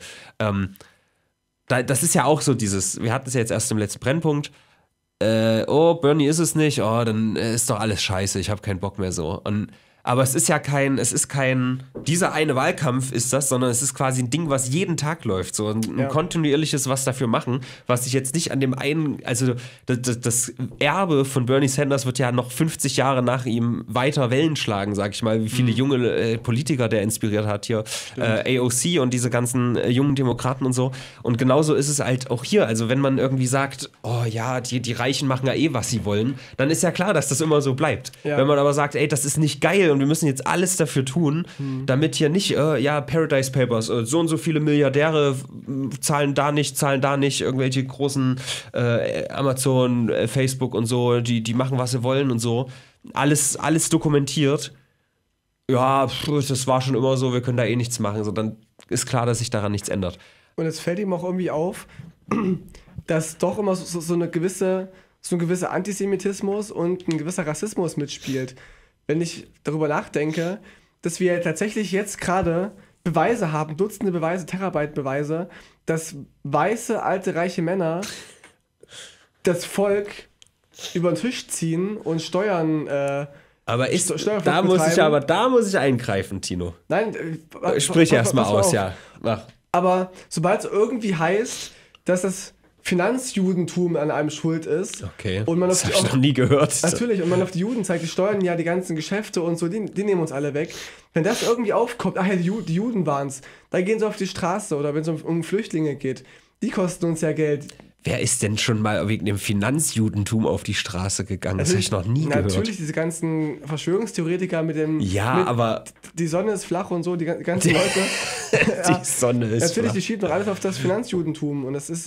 Das ist ja auch so wir hatten es ja jetzt erst im letzten Brennpunkt, oh, Bernie ist es nicht, oh, dann ist doch alles scheiße, ich habe keinen Bock mehr so. Aber es ist kein, dieser eine Wahlkampf ist das, sondern es ist quasi ein Ding, was jeden Tag läuft, so ein kontinuierliches was dafür machen, was sich jetzt nicht an dem einen, also das Erbe von Bernie Sanders wird ja noch 50 Jahre nach ihm weiter Wellen schlagen, sag ich mal, wie viele junge Politiker der inspiriert hat hier, AOC und diese ganzen jungen Demokraten und so. Und genauso ist es halt auch hier, also wenn man irgendwie sagt, oh ja, die Reichen machen ja was sie wollen, dann ist ja klar, dass das immer so bleibt. Ja. Wenn man aber sagt, ey, das ist nicht geil und wir müssen jetzt alles dafür tun, damit hier nicht, Paradise Papers, so und so viele Milliardäre zahlen da nicht, irgendwelche großen Amazon, Facebook und so, die machen, was sie wollen und so. Alles dokumentiert. Ja, das war schon immer so, wir können da eh nichts machen. So, dann ist klar, dass sich daran nichts ändert. Und es fällt ihm auch irgendwie auf, dass doch immer so ein gewisser Antisemitismus und ein gewisser Rassismus mitspielt. Wenn ich darüber nachdenke, dass wir tatsächlich jetzt gerade Beweise haben, Dutzende Beweise, Terabyte-Beweise, dass weiße, alte, reiche Männer das Volk über den Tisch ziehen und Steuern Aber Steuerflucht da betreiben. muss ich eingreifen, Tino. Nein, Sprich erst mal pass aus, auf. ja. Mach. Aber sobald es irgendwie heißt, dass das Finanzjudentum an einem schuld ist Okay, und man das auf habe ich noch nie gehört. natürlich, und man auf die Juden zeigt, die steuern ja die ganzen Geschäfte und so, die nehmen uns alle weg. Wenn das irgendwie aufkommt, ach ja, die Juden waren's, da gehen sie auf die Straße oder wenn es um Flüchtlinge geht, die kosten uns ja Geld. Wer ist denn schon mal wegen dem Finanzjudentum auf die Straße gegangen? Das habe ich noch nie gehört. Natürlich diese ganzen Verschwörungstheoretiker mit dem... Ja, aber Die Sonne ist flach und so, die ganzen Leute. die Sonne ist Natürlich, flach. die schieben doch alles auf das Finanzjudentum und das ist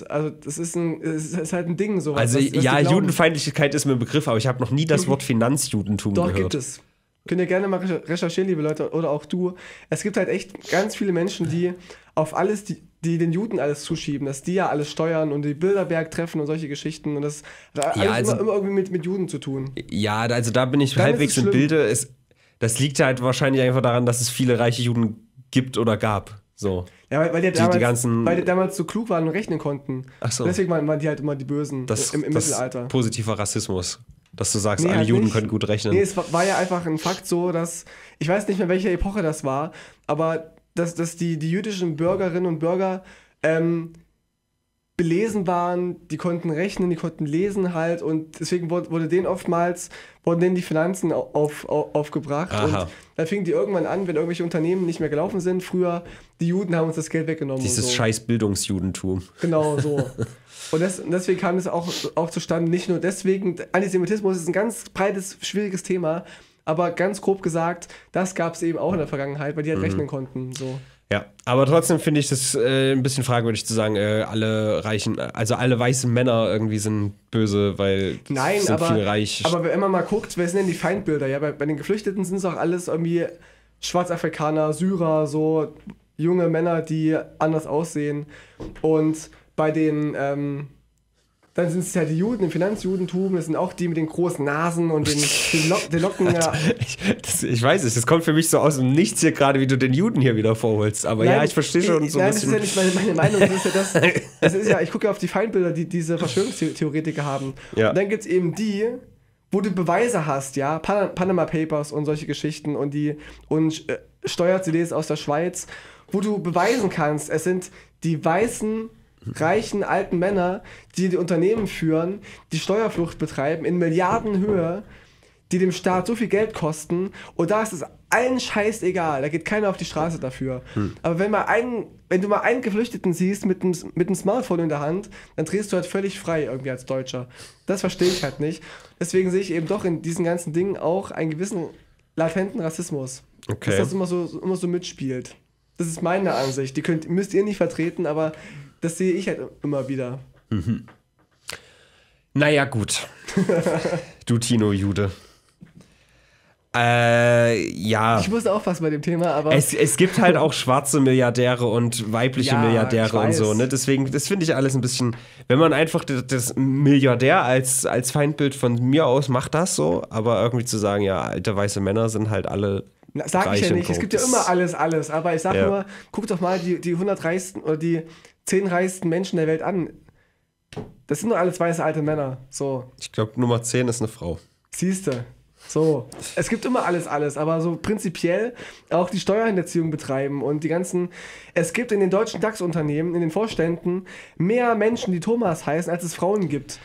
halt ein Ding. So, Also was die ja, glauben. Judenfeindlichkeit ist mir ein Begriff, aber ich habe noch nie das Wort Finanzjudentum Doch, gehört. gibt es. Könnt ihr gerne mal recherchieren, liebe Leute, oder auch du. Es gibt halt echt ganz viele Menschen, die auf alles, die den Juden alles zuschieben, dass die ja alles steuern und die Bilderberg treffen und solche Geschichten und das hat alles also- immer irgendwie mit Juden zu tun. Ja, also da bin ich Dann halbwegs ist es im schlimm. Bilde. Das liegt halt wahrscheinlich einfach daran, dass es viele reiche Juden gibt oder gab. So. Ja, weil die ganzen- damals so klug waren und rechnen konnten. Ach so. Deswegen waren die halt immer die Bösen im Mittelalter. Positiver Rassismus. Dass du sagst, Nee, alle halt Juden nicht. können gut rechnen. Nee, es war ja einfach ein Fakt so, dass, ich weiß nicht mehr, welche Epoche das war, aber dass die jüdischen Bürgerinnen und Bürger belesen waren, die konnten rechnen, die konnten lesen halt und deswegen wurden denen die Finanzen aufgebracht. Aha. Und dann fingen die irgendwann an, wenn irgendwelche Unternehmen nicht mehr gelaufen sind, früher, die Juden haben uns das Geld weggenommen. Dieses und so. scheiß Bildungsjudentum. Genau, so. Und deswegen kam es auch zustande, nicht nur deswegen, Antisemitismus ist ein ganz breites, schwieriges Thema, aber ganz grob gesagt, das gab es eben auch in der Vergangenheit, weil die halt rechnen konnten, so. Ja, aber trotzdem finde ich das ein bisschen fragwürdig zu sagen, alle weißen Männer irgendwie sind böse, weil Nein, sind aber, viel reich. aber wenn man mal guckt, wer sind denn die Feindbilder? Ja, bei den Geflüchteten sind es auch alles irgendwie Schwarzafrikaner, Syrer, so junge Männer, die anders aussehen. Und bei den, dann sind es ja die Juden im Finanzjudentum, das sind auch die mit den großen Nasen und den Locken. Ja. Ich weiß es, das kommt für mich so aus dem Nichts hier gerade, wie du den Juden hier wieder vorholst. Aber ja, ich verstehe schon so ein bisschen. Nein, das ist ja nicht meine Meinung. Das ist ja, ich gucke ja auf die Feindbilder, die diese Verschwörungstheoretiker haben. Ja. Und dann gibt es eben die, wo du Beweise hast, ja, Panama Papers und solche Geschichten und Steuer-CDs aus der Schweiz, wo du beweisen kannst, es sind die weißen, reichen, alten Männer, die Unternehmen führen, die Steuerflucht betreiben in Milliardenhöhe, die dem Staat so viel Geld kosten und da ist es allen Scheiß egal, da geht keiner auf die Straße dafür. Aber wenn du mal einen Geflüchteten siehst mit einem Smartphone in der Hand, dann drehst du halt völlig frei irgendwie als Deutscher. Das verstehe ich halt nicht. Deswegen sehe ich eben doch in diesen ganzen Dingen auch einen gewissen latenten Rassismus. Okay. Dass das immer so mitspielt. Das ist meine Ansicht. Müsst ihr nicht vertreten, aber das sehe ich halt immer wieder. Naja, gut. Du Tino-Jude. Ja. Ich muss aufpassen bei dem Thema, aber... Es gibt halt auch schwarze Milliardäre und weibliche Ja, Milliardäre ich und weiß. so, ne? Deswegen, das finde ich alles ein bisschen... Wenn man einfach das Milliardär als Feindbild von mir aus macht das so, aber irgendwie zu sagen, ja, alte weiße Männer sind halt alle Sag ich ja nicht, es gibt ja immer alles, aber ich sag Ja. nur, guck doch mal die 100 reichsten oder die 10 reichsten Menschen der Welt an. Das sind doch alles weiße alte Männer, so. Ich glaube, Nummer 10 ist eine Frau. Siehste. So, es gibt immer alles, aber so prinzipiell auch die Steuerhinterziehung betreiben und die ganzen, es gibt in den deutschen DAX-Unternehmen, in den Vorständen mehr Menschen, die Thomas heißen, als es Frauen gibt.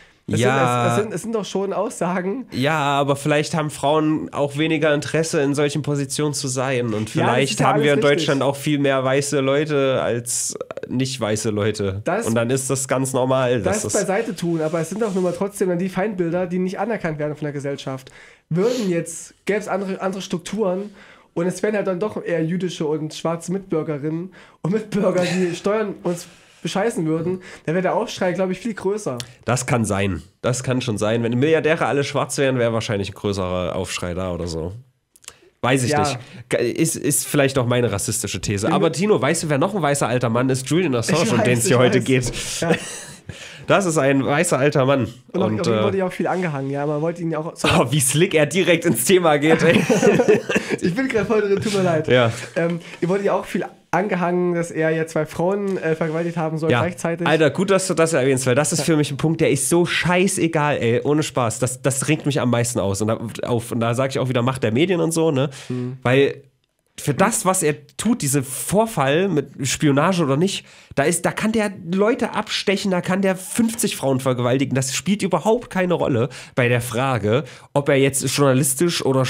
Es sind doch schon Aussagen. Ja, aber vielleicht haben Frauen auch weniger Interesse, in solchen Positionen zu sein. Und Ja, das vielleicht ist ja haben wir in alles richtig. Deutschland auch viel mehr weiße Leute als nicht weiße Leute. Und dann ist das ganz normal. Das beiseite tun, aber es sind doch nun mal trotzdem dann die Feindbilder, die nicht anerkannt werden von der Gesellschaft. Gäbe es andere Strukturen und es wären halt dann doch eher jüdische und schwarze Mitbürgerinnen und Mitbürger, die Steuern uns bescheißen würden, dann wäre der Aufschrei, glaube ich, viel größer. Das kann sein. Das kann schon sein. Wenn die Milliardäre alle schwarz wären, wäre wahrscheinlich ein größerer Aufschrei da oder so. Weiß ich nicht. Ist vielleicht auch meine rassistische These. Aber Tino, weißt du, wer noch ein weißer alter Mann ist? Julian Assange, um den es hier heute geht. Ja. Das ist ein weißer alter Mann. Und auf ihn wurde ja auch viel angehangen, ja. Man wollte ihn ja auch. Wie slick er direkt ins Thema geht, ey. Ich bin gerade voll drin, tut mir leid. Ja. Ihr wurde ja auch viel angehangen, dass er ja 2 Frauen vergewaltigt haben soll gleichzeitig. Alter, gut, dass du das erwähnst, weil das ist für mich ein Punkt, der ist so scheißegal, ey, ohne Spaß. Das regt mich am meisten aus. Und da sage ich auch wieder Macht der Medien und so, ne? Weil für das, was er tut, diese Vorfall mit Spionage oder nicht, da kann der Leute abstechen, da kann der 50 Frauen vergewaltigen. Das spielt überhaupt keine Rolle bei der Frage, ob er jetzt journalistisch oder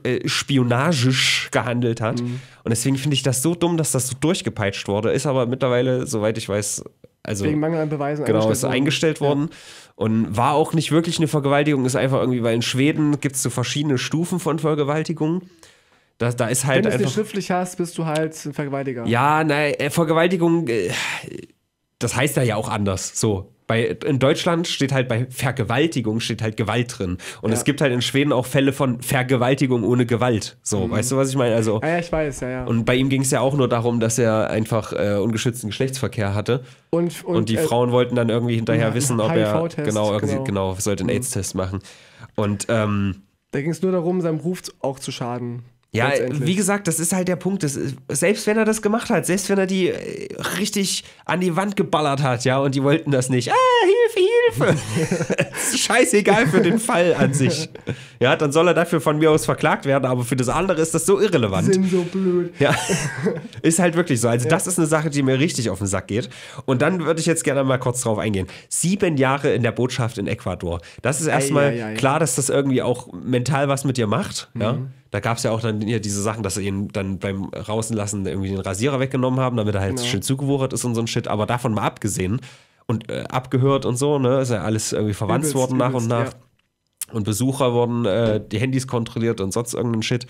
spionagisch gehandelt hat. Und deswegen finde ich das so dumm, dass das so durchgepeitscht wurde. Ist aber mittlerweile, soweit ich weiß, also wegen Mangel an Beweisen genau, ist eingestellt worden. Und war auch nicht wirklich eine Vergewaltigung, ist einfach irgendwie, weil in Schweden gibt es so verschiedene Stufen von Vergewaltigungen. Da ist halt Wenn du es einfach. nicht schriftlich hast, bist du halt ein Vergewaltiger. Ja, nein, Vergewaltigung, das heißt ja auch anders. So. In Deutschland steht halt bei Vergewaltigung steht halt Gewalt drin. Und es gibt halt in Schweden auch Fälle von Vergewaltigung ohne Gewalt. So, weißt du, was ich meine? Also, Ja, ich weiß, ja. und bei ihm ging es ja auch nur darum, dass er einfach ungeschützten Geschlechtsverkehr hatte. Und die Frauen wollten dann irgendwie hinterher wissen, ob er sollte einen AIDS-Test machen. Und da ging es nur darum, seinem Ruf auch zu schaden. Ja, letztendlich. wie gesagt, das ist halt der Punkt. Selbst wenn er das gemacht hat, selbst wenn er die richtig an die Wand geballert hat, ja, und die wollten das nicht. Hilfe! Das ist scheißegal für den Fall an sich. Ja, dann soll er dafür von mir aus verklagt werden, aber für das andere ist das so irrelevant. Sind so blöd. Ja, ist halt wirklich so. Also das ist eine Sache, die mir richtig auf den Sack geht. Und dann würde ich jetzt gerne mal kurz drauf eingehen. 7 Jahre in der Botschaft in Ecuador. Das ist erstmal klar, dass das irgendwie auch mental was mit dir macht. Ja? Da gab es ja auch dann hier diese Sachen, dass sie ihn dann beim Rauslassen irgendwie den Rasierer weggenommen haben, damit er halt schön zugewuchert ist und so ein Shit. Aber davon mal abgesehen und abgehört und so, ne, ist ja alles irgendwie verwandt worden nach und nach. Ja. Und Besucher wurden die Handys kontrolliert und sonst irgendein Shit.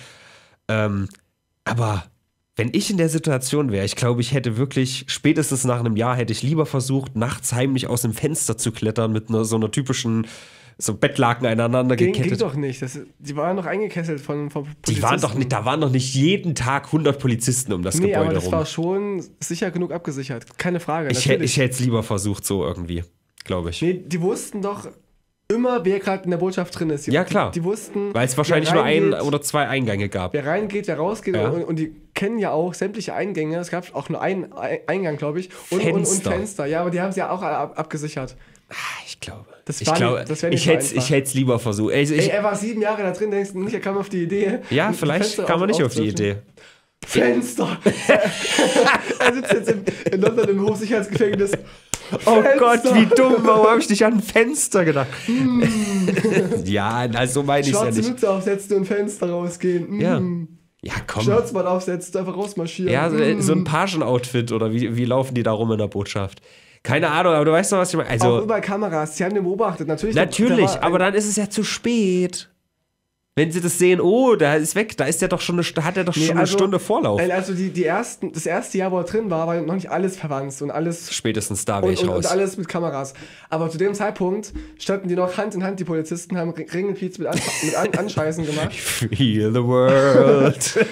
Aber wenn ich in der Situation wäre, ich glaube, ich hätte wirklich, spätestens nach einem Jahr, hätte ich lieber versucht, nachts heimlich aus dem Fenster zu klettern mit so einer typischen, so Bettlaken aneinander gekettet. Ging doch nicht. Die waren doch eingekesselt von Polizisten. Die waren doch nicht, da waren doch nicht jeden Tag 100 Polizisten um das Gebäude rum. Nee, aber das war schon sicher genug abgesichert. Keine Frage. Ich hätte es lieber versucht, so irgendwie, glaube ich. Nee, die wussten doch immer, wer gerade in der Botschaft drin ist. Ja, klar. Die wussten, weil es wahrscheinlich nur 1 oder 2 Eingänge gab. Wer reingeht, wer rausgeht. Ja. Und die kennen ja auch sämtliche Eingänge. Es gab auch nur einen Eingang, glaube ich. Und Fenster. Ja, aber die haben es ja auch alle abgesichert. Ich glaube. Ich hätte es lieber versucht. Er war 7 Jahre da drin, denkst du nicht, er kam auf die Idee. Ja, vielleicht kam er nicht auf die Idee. Fenster! Er sitzt jetzt in London im Hochsicherheitsgefängnis. Oh Gott, wie dumm, warum habe ich nicht an ein Fenster gedacht? Ja, so meine ich es ja nicht. Schwarze nicht. Mütze aufsetzen und Fenster rausgehen. Ja, komm. Schnauzbart aufsetzen, einfach rausmarschieren. Ja, so ein Pagen-Outfit oder wie laufen die da rum in der Botschaft? Keine Ahnung, aber du weißt doch, was ich meine. Also, auch überall Kameras, sie haben den beobachtet. Natürlich, aber dann ist es ja zu spät. Wenn sie das sehen, oh, da ist weg, da ist der doch schon eine Stunde Vorlauf. Also das erste Jahr, wo er drin war noch nicht alles verwandt und alles. Spätestens da wäre ich raus. Und alles mit Kameras. Aber zu dem Zeitpunkt standen die noch Hand in Hand, die Polizisten, haben Ringelpiez mit Anscheißen gemacht. Feel the world.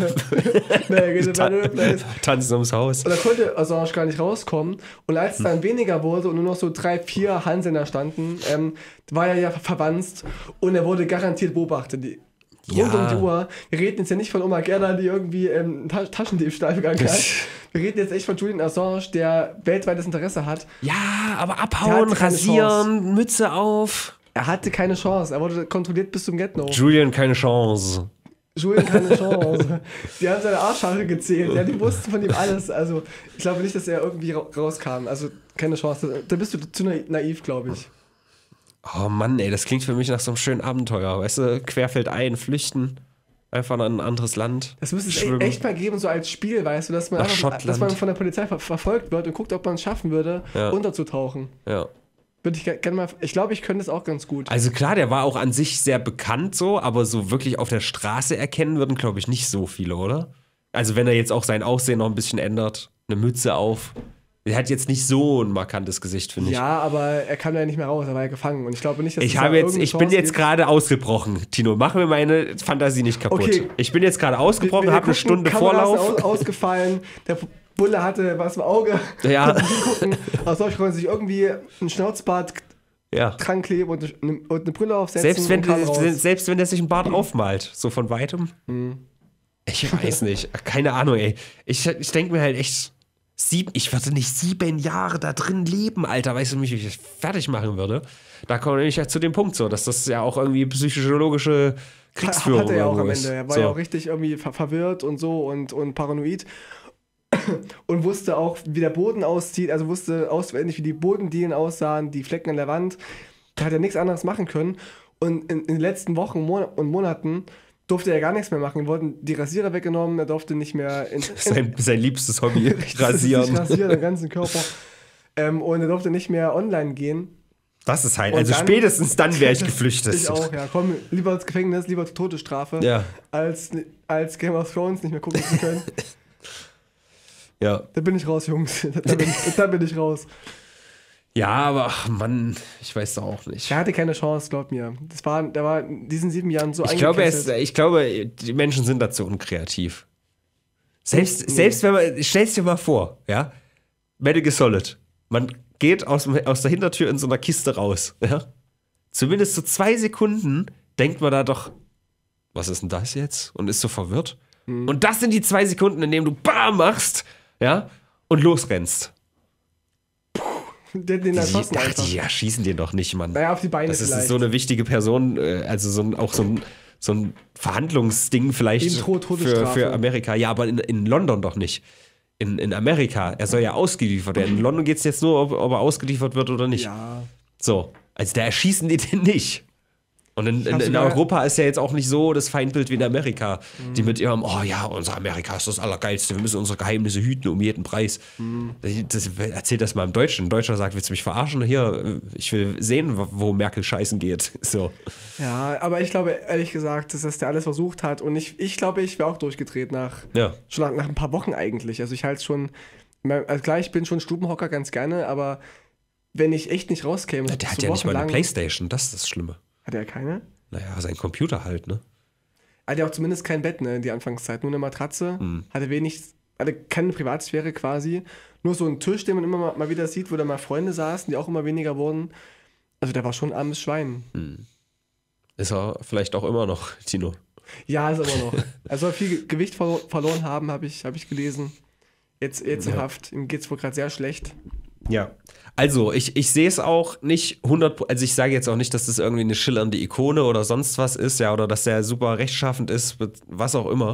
Tanzen ums Haus. Und da konnte Assange gar nicht rauskommen. Und als es dann weniger wurde und nur noch so 3, 4 Hanseln standen, war er ja verwandt und er wurde garantiert beobachtet. Rund um die Uhr. Wir reden jetzt ja nicht von Oma Gerda, die irgendwie Taschendiebstahl begangen hat. Wir reden jetzt echt von Julian Assange, der weltweites Interesse hat. Ja, aber abhauen, rasieren, Mütze auf. Er hatte keine Chance. Er wurde kontrolliert bis zum Get-No. Julian keine Chance. Die haben seine Arschhaare gezählt. Ja, die wussten von ihm alles. Also, ich glaube nicht, dass er irgendwie rauskam. Also, keine Chance. Da bist du zu naiv, glaube ich. Oh Mann, ey, das klingt für mich nach so einem schönen Abenteuer. Weißt du, querfeldein, flüchten, einfach in ein anderes Land. Das müsste es echt mal geben, so als Spiel, weißt du, dass man von der Polizei verfolgt wird und guckt, ob man es schaffen würde, unterzutauchen. Ja. Ich glaube, ich könnte es auch ganz gut. Also klar, der war auch an sich sehr bekannt so, aber so wirklich auf der Straße erkennen würden, glaube ich, nicht so viele, oder? Also wenn er jetzt auch sein Aussehen noch ein bisschen ändert, eine Mütze auf. Er hat jetzt nicht so ein markantes Gesicht, finde ich. Ja, aber er kam ja nicht mehr raus, er war ja gefangen. Und ich glaube nicht, dass ich bin jetzt gerade ausgebrochen, Tino. Mach mir meine Fantasie nicht kaputt. Okay. Ich bin jetzt gerade ausgebrochen, habe eine Stunde Vorlauf. Ausgefallen, der Bulle hatte was im Auge. Ja. Aus solch konnte sich irgendwie ein Schnauzbart dran kleben und eine Brille aufsetzen. Selbst wenn der sich einen Bart aufmalt, so von weitem. Ich weiß nicht. Keine Ahnung, ey. Ich denke mir halt echt... Ich würde nicht 7 Jahre da drin leben, Alter. Weißt du, wie ich fertig machen würde? Da komme ich ja zu dem Punkt so, dass das ja auch irgendwie psychologische Kriegsführung ist. Hat er ja auch am Ende. Er war ja auch richtig irgendwie verwirrt und so und paranoid. Und wusste auch, wie der Boden aussieht. Also wusste auswendig, wie die Bodendielen aussahen, die Flecken an der Wand. Da hat er nichts anderes machen können. Und in den letzten Wochen und Monaten durfte er gar nichts mehr machen. Ihm wurden die Rasierer weggenommen, er durfte nicht mehr... sein liebstes Hobby, rasieren. Rasieren, den ganzen Körper. Und er durfte nicht mehr online gehen. Das ist halt, also spätestens dann wäre ich geflüchtet. Ich auch, ja. Komm, lieber ins Gefängnis, lieber zur Todesstrafe, als Game of Thrones nicht mehr gucken zu können. Ja. Da bin ich raus, Jungs. Da bin ich raus. Ja, aber ach Mann, ich weiß doch auch nicht. Er hatte keine Chance, glaub mir. Der war in diesen 7 Jahren so ich glaube, die Menschen sind dazu unkreativ. Selbst wenn man, stell's dir mal vor, ja, Metal Gear Solid, man geht aus der Hintertür in so einer Kiste raus, ja. Zumindest so 2 Sekunden denkt man da doch, was ist denn das jetzt? Und ist so verwirrt. Und das sind die 2 Sekunden, in denen du BAM machst, ja, und losrennst. Den erschossen einfach. Die erschießen den doch nicht, Mann. Naja, auf die Beine das ist vielleicht. so eine wichtige Person, also so ein Verhandlungsding vielleicht für Amerika. Ja, aber in London doch nicht. In Amerika, er soll ja ausgeliefert werden. In London geht es jetzt nur, ob er ausgeliefert wird oder nicht. Ja. So, also da erschießen die den nicht. Und in Europa ist ja jetzt auch nicht so das Feindbild wie in Amerika. Die mit ihrem, oh ja, unser Amerika ist das Allergeilste, wir müssen unsere Geheimnisse hüten um jeden Preis. Erzählt das mal im Deutschen. Ein Deutscher sagt, willst du mich verarschen? Hier, ich will sehen, wo Merkel scheißen geht. So. Ja, aber ich glaube, ehrlich gesagt, dass der alles versucht hat. Und ich glaube, ich wäre auch durchgedreht schon nach ein paar Wochen eigentlich. Also ich halte es schon, also klar, ich bin schon Stubenhocker ganz gerne, aber wenn ich echt nicht rauskäme. Der hat ja nicht mal eine Playstation, das ist das Schlimme. Hat er keine? Naja, sein Computer halt, ne? Hat er auch zumindest kein Bett, ne, in die Anfangszeit. Nur eine Matratze. Hatte keine Privatsphäre quasi. Nur so ein Tisch, den man immer mal wieder sieht, wo da mal Freunde saßen, die auch immer weniger wurden. Also der war schon ein armes Schwein. Ist er vielleicht auch immer noch, Tino? Ja, ist immer noch. Er soll viel Gewicht verloren haben, habe ich gelesen. Jetzt in Haft. Ihm geht es wohl gerade sehr schlecht. Ja. Also, ich sehe es auch nicht 100%, also ich sage jetzt auch nicht, dass das irgendwie eine schillernde Ikone oder sonst was ist, ja, oder dass der super rechtschaffend ist, was auch immer.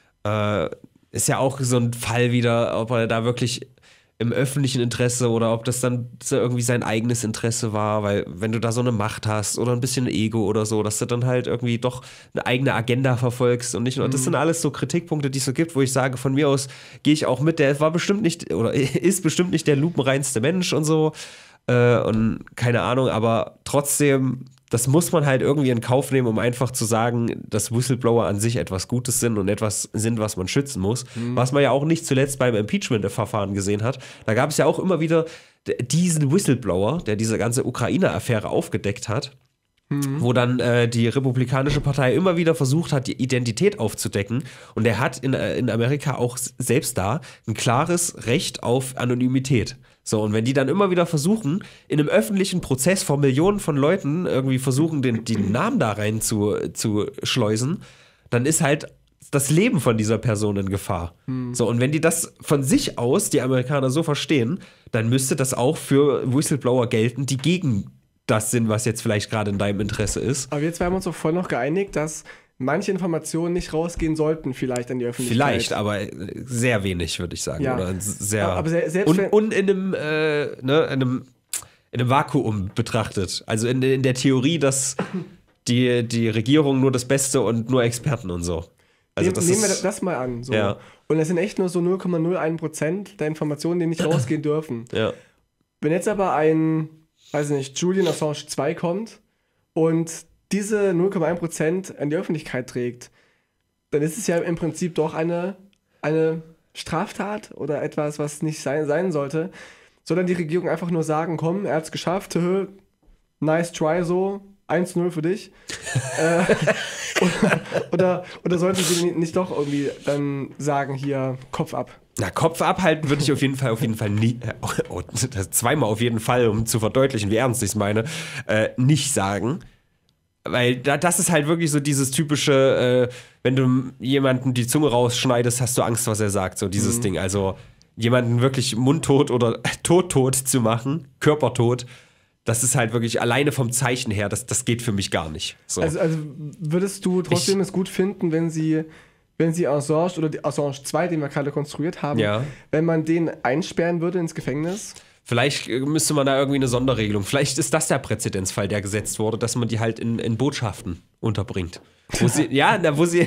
Ist ja auch so ein Fall wieder, ob er da wirklich im öffentlichen Interesse oder ob das dann so irgendwie sein eigenes Interesse war, weil wenn du da so eine Macht hast oder ein bisschen Ego oder so, dass du dann halt irgendwie doch eine eigene Agenda verfolgst und nicht nur, das sind alles so Kritikpunkte, die es so gibt, wo ich sage, von mir aus gehe ich auch mit, der war bestimmt nicht oder ist bestimmt nicht der lupenreinste Mensch und so und keine Ahnung, aber trotzdem, das muss man halt irgendwie in Kauf nehmen, um einfach zu sagen, dass Whistleblower an sich etwas Gutes sind und etwas sind, was man schützen muss. Was man ja auch nicht zuletzt beim Impeachment-Verfahren gesehen hat. Da gab es ja auch immer wieder diesen Whistleblower, der diese ganze Ukraine-Affäre aufgedeckt hat, wo dann die Republikanische Partei immer wieder versucht hat, die Identität aufzudecken. Und er hat in Amerika auch selbst da ein klares Recht auf Anonymität. So, und wenn die dann immer wieder versuchen, in einem öffentlichen Prozess vor Millionen von Leuten irgendwie versuchen, den Namen da rein zu schleusen, dann ist halt das Leben von dieser Person in Gefahr. So, und wenn die das von sich aus, die Amerikaner, so verstehen, dann müsste das auch für Whistleblower gelten, die gegen das sind, was jetzt vielleicht gerade in deinem Interesse ist. Aber jetzt haben wir uns doch voll noch geeinigt, dass manche Informationen nicht rausgehen sollten, vielleicht an die Öffentlichkeit. Vielleicht, aber sehr wenig, würde ich sagen. Ja. Oder sehr. Aber selbst und in einem Vakuum betrachtet. Also in der Theorie, dass die Regierung nur das Beste und nur Experten und so. Also nehmen wir das mal an. So. Ja. Und das sind echt nur so 0,01% der Informationen, die nicht rausgehen dürfen. Ja. Wenn jetzt aber weiß nicht, Julian Assange 2 kommt und diese 0,1% an die Öffentlichkeit trägt, dann ist es ja im Prinzip doch eine Straftat oder etwas, was nicht sein sollte, sondern die Regierung einfach nur sagen, komm, er hat es geschafft, nice try so, 1-0 für dich. oder sollten sie nicht doch irgendwie dann sagen, hier, Kopf ab? Na, Kopf abhalten würde ich auf jeden Fall nie, zweimal auf jeden Fall, um zu verdeutlichen, wie ernst ich es meine, nicht sagen. Weil das ist halt wirklich so dieses typische, wenn du jemanden die Zunge rausschneidest, hast du Angst, was er sagt, so dieses Ding. Also jemanden wirklich mundtot oder tot zu machen, körpertot, das ist halt wirklich alleine vom Zeichen her, das geht für mich gar nicht. So. Also würdest du trotzdem es gut finden, wenn sie Assange oder die Assange 2, den wir gerade konstruiert haben, wenn man den einsperren würde ins Gefängnis? Vielleicht müsste man da irgendwie eine Sonderregelung. Vielleicht ist das der Präzedenzfall, der gesetzt wurde, dass man die halt in Botschaften unterbringt. Ihr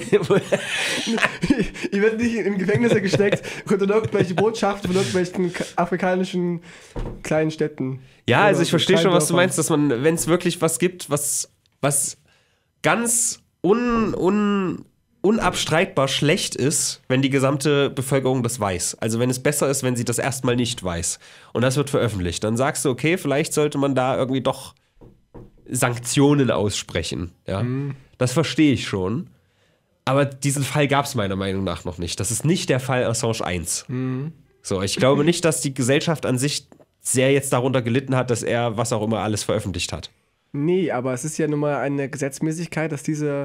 wird nicht im Gefängnis gesteckt unter irgendwelche Botschaften von irgendwelchen afrikanischen kleinen Städten. Ja, also ich verstehe schon, was du meinst, dass man, wenn es wirklich was gibt, was ganz unabstreitbar schlecht ist, wenn die gesamte Bevölkerung das weiß. Also wenn es besser ist, wenn sie das erstmal nicht weiß. Und das wird veröffentlicht. Dann sagst du, okay, vielleicht sollte man da irgendwie doch Sanktionen aussprechen. Ja? Das verstehe ich schon. Aber diesen Fall gab es meiner Meinung nach noch nicht. Das ist nicht der Fall Assange 1. So, ich glaube nicht, dass die Gesellschaft an sich sehr jetzt darunter gelitten hat, dass er was auch immer alles veröffentlicht hat. Nee, aber es ist ja nun mal eine Gesetzmäßigkeit, dass diese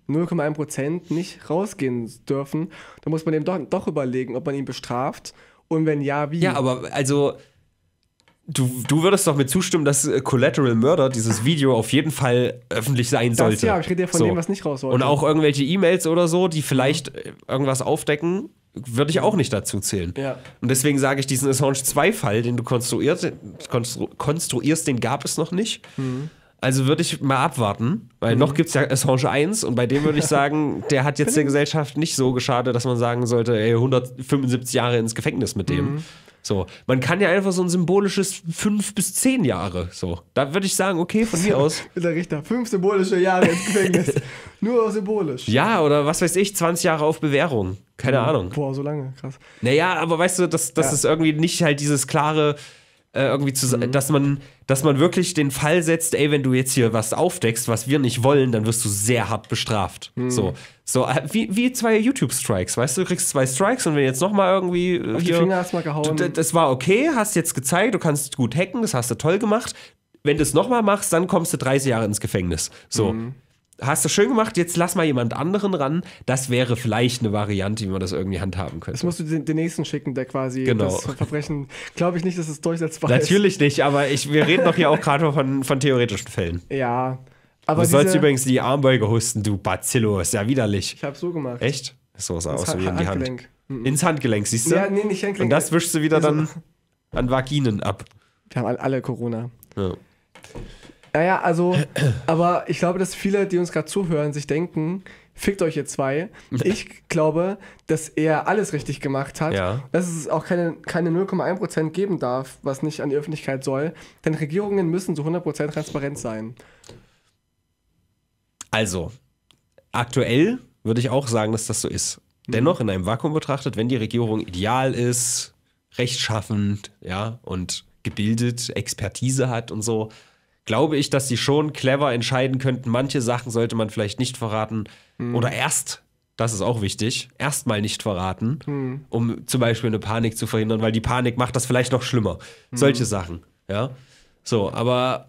0,1% nicht rausgehen dürfen, dann muss man dem doch überlegen, ob man ihn bestraft und wenn ja, wie. Ja, aber also du würdest doch mir zustimmen, dass Collateral Murder, dieses Video, auf jeden Fall öffentlich sein sollte. Das ja, ich rede ja von dem, was nicht raus sollte. Und auch irgendwelche E-Mails oder so, die vielleicht irgendwas aufdecken, würde ich auch nicht dazu zählen. Ja. Und deswegen sage ich, diesen Assange 2-Fall, den du konstruierst, den gab es noch nicht. Also würde ich mal abwarten, weil noch gibt es ja Assange 1 und bei dem würde ich sagen, der hat jetzt der Gesellschaft nicht so geschadet, dass man sagen sollte, ey, 175 Jahre ins Gefängnis mit dem. So, man kann ja einfach so ein symbolisches 5 bis 10 Jahre, so. Da würde ich sagen, okay, von mir aus. Der Richter, 5 symbolische Jahre ins Gefängnis. Nur symbolisch. Ja, oder was weiß ich, 20 Jahre auf Bewährung. Keine Ahnung. Boah, so lange, krass. Naja, aber weißt du, das ist irgendwie nicht halt dieses klare, dass man wirklich den Fall setzt, ey, wenn du jetzt hier was aufdeckst, was wir nicht wollen, dann wirst du sehr hart bestraft. So wie 2 YouTube-Strikes, weißt du, du kriegst 2 Strikes und wenn jetzt nochmal irgendwie auf die Finger hast mal gehauen. Das war okay, hast jetzt gezeigt, du kannst gut hacken, das hast du toll gemacht. Wenn du es nochmal machst, dann kommst du 30 Jahre ins Gefängnis. So. Hast du schön gemacht, jetzt lass mal jemand anderen ran. Das wäre vielleicht eine Variante, wie man das irgendwie handhaben könnte. Das musst du den nächsten schicken, der quasi Genau. das Verbrechen, glaube ich nicht, dass es durchsetzbar ist. Natürlich nicht, aber wir reden doch hier auch gerade von theoretischen Fällen. Ja. Aber Du sollst übrigens die Armbeuge husten, du Bacillo, ist ja widerlich. Ich habe so gemacht. Echt? So sah aus wie in die Hand. Handgelenk. Ins Handgelenk, siehst du? Ja, nee, nicht Handgelenk. Und das wischst du wieder dann an Vaginen ab. Wir haben alle Corona. Ja. Naja, also, aber ich glaube, dass viele, die uns gerade zuhören, sich denken, fickt euch ihr 2. Ich glaube, dass er alles richtig gemacht hat. Ja. Dass es auch keine 0,1% geben darf, was nicht an die Öffentlichkeit soll. Denn Regierungen müssen zu 100% transparent sein. Also, aktuell würde ich auch sagen, dass das so ist. Dennoch in einem Vakuum betrachtet, wenn die Regierung ideal ist, rechtschaffend, ja, und gebildet, Expertise hat und so, glaube ich, dass sie schon clever entscheiden könnten, manche Sachen sollte man vielleicht nicht verraten oder das ist auch wichtig, erstmal nicht verraten, um zum Beispiel eine Panik zu verhindern, weil die Panik macht das vielleicht noch schlimmer. Solche Sachen, ja. So, aber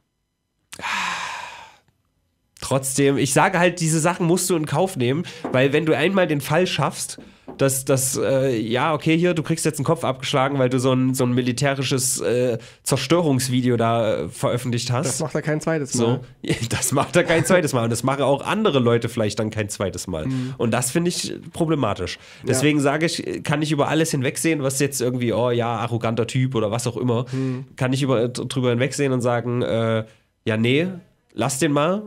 trotzdem, ich sage halt, diese Sachen musst du in Kauf nehmen, weil wenn du einmal den Fall schaffst, dass ja, okay, hier, du kriegst jetzt einen Kopf abgeschlagen, weil du so ein militärisches Zerstörungsvideo da veröffentlicht hast. Das macht er kein zweites Mal. So, das macht er kein zweites Mal. Und das machen auch andere Leute vielleicht dann kein zweites Mal. Und das finde ich problematisch. Deswegen sage ich, kann ich über alles hinwegsehen, was jetzt irgendwie, oh ja, arroganter Typ oder was auch immer, kann ich drüber hinwegsehen und sagen, ja, nee, lass den mal.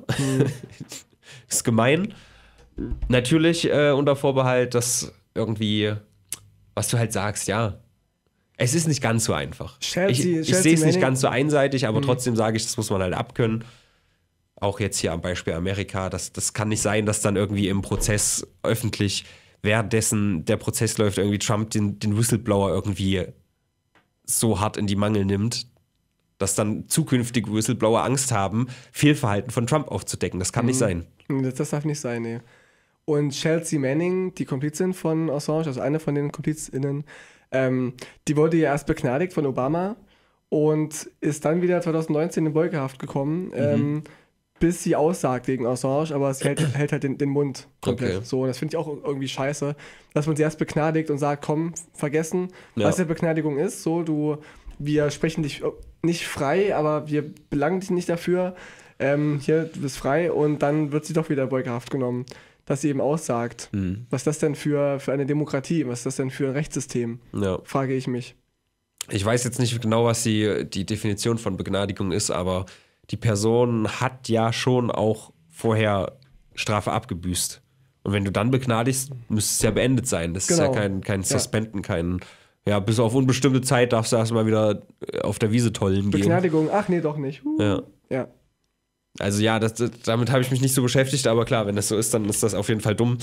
Ist gemein. Natürlich unter Vorbehalt, dass irgendwie, was du halt sagst, ja. Es ist nicht ganz so einfach. Ich sehe es nicht ganz so einseitig, aber trotzdem sage ich, das muss man halt abkönnen. Auch jetzt hier am Beispiel Amerika, das kann nicht sein, dass dann irgendwie im Prozess öffentlich, währenddessen der Prozess läuft, irgendwie Trump den Whistleblower irgendwie so hart in die Mangel nimmt, dass dann zukünftige Whistleblower Angst haben, Fehlverhalten von Trump aufzudecken. Das kann nicht sein. Das darf nicht sein, nee. Und Chelsea Manning, die Komplizin von Assange, also eine von den KomplizInnen, die wurde ja erst begnadigt von Obama und ist dann wieder 2019 in Beugehaft gekommen, bis sie aussagt gegen Assange, aber sie hält halt den Mund komplett. Okay. So, das finde ich auch irgendwie scheiße, dass man sie erst begnadigt und sagt, komm, vergessen, was der Begnadigung ist. So, wir sprechen dich nicht frei, aber wir belangen dich nicht dafür. Hier, du bist frei und dann wird sie doch wieder in Beugehaft genommen. Dass sie eben aussagt. Was ist das denn für eine Demokratie? Was ist das denn für ein Rechtssystem? Ja. Frage ich mich. Ich weiß jetzt nicht genau, was die Definition von Begnadigung ist, aber die Person hat ja schon auch vorher Strafe abgebüßt. Und wenn du dann begnadigst, müsste es ja beendet sein. Das ist ja kein Suspenden, bis auf unbestimmte Zeit darfst du erstmal wieder auf der Wiese tollen gehen. Begnadigung, ach nee, doch nicht. Ja. Also ja, damit habe ich mich nicht so beschäftigt, aber klar, wenn das so ist, dann ist das auf jeden Fall dumm.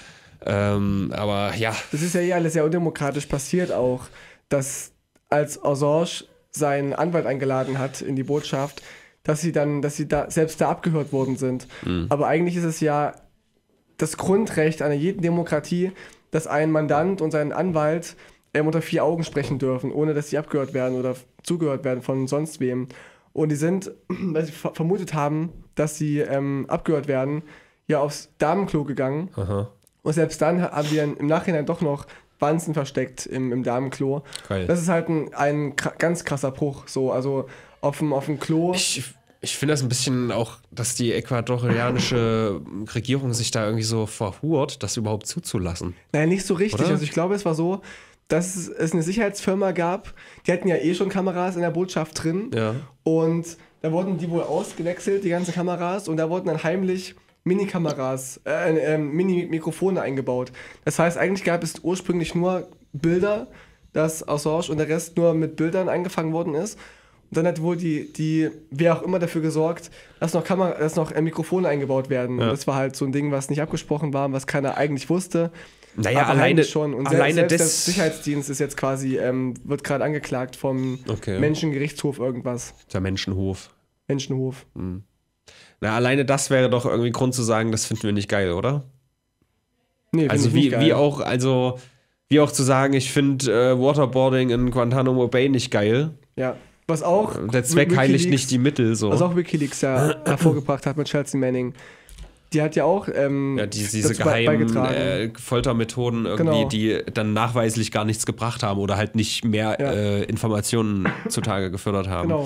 Aber ja. Das ist ja alles sehr undemokratisch passiert auch, dass als Assange seinen Anwalt eingeladen hat in die Botschaft, dass sie da selbst da abgehört worden sind. Aber eigentlich ist es ja das Grundrecht einer jeden Demokratie, dass ein Mandant und sein Anwalt unter 4 Augen sprechen dürfen, ohne dass sie abgehört werden oder zugehört werden von sonst wem. Und die sind, weil sie vermutet haben, dass sie abgehört werden, ja aufs Damenklo gegangen. Aha. Und selbst dann haben die dann im Nachhinein doch noch Wanzen versteckt im Damenklo. Geil. Das ist halt ein ganz krasser Bruch. So, also auf dem Klo. Ich finde das ein bisschen auch, dass die ecuadorianische Regierung sich da irgendwie so verhurt, das überhaupt zuzulassen. Naja, nicht so richtig. Oder? Also ich glaube, es war so, dass es eine Sicherheitsfirma gab, die hatten ja eh schon Kameras in der Botschaft drin. Ja. Und da wurden die wohl ausgewechselt, die ganzen Kameras, und da wurden dann heimlich Mini-Kameras, Mini-Mikrofone eingebaut. Das heißt, eigentlich gab es ursprünglich nur Bilder, dass Assange und der Rest nur mit Bildern eingefangen worden ist. Und dann hat wohl wer auch immer dafür gesorgt, dass noch Mikrofone eingebaut werden. Ja. Und das war halt so ein Ding, was nicht abgesprochen war, was keiner eigentlich wusste. Naja, Aber alleine heimlich schon. Und alleine selbst der das. Sicherheitsdienst ist jetzt quasi, wird gerade angeklagt vom Okay. Menschengerichtshof irgendwas. Der Menschenhof. Menschenhof. Na, alleine das wäre doch irgendwie Grund zu sagen, das finden wir nicht geil, oder? Nee, find Also ich nicht geil. wie auch zu sagen, ich finde Waterboarding in Guantanamo Bay nicht geil. Ja. Was auch Der Zweck heiligt WikiLeaks- nicht die Mittel, so. Was auch WikiLeaks ja hervorgebracht hat mit Chelsea Manning. Die hat ja auch Ja, diese dazu geheimen beigetragen. Foltermethoden irgendwie, Genau. die dann nachweislich gar nichts gebracht haben oder halt nicht mehr Ja. Informationen zutage gefördert haben. Genau.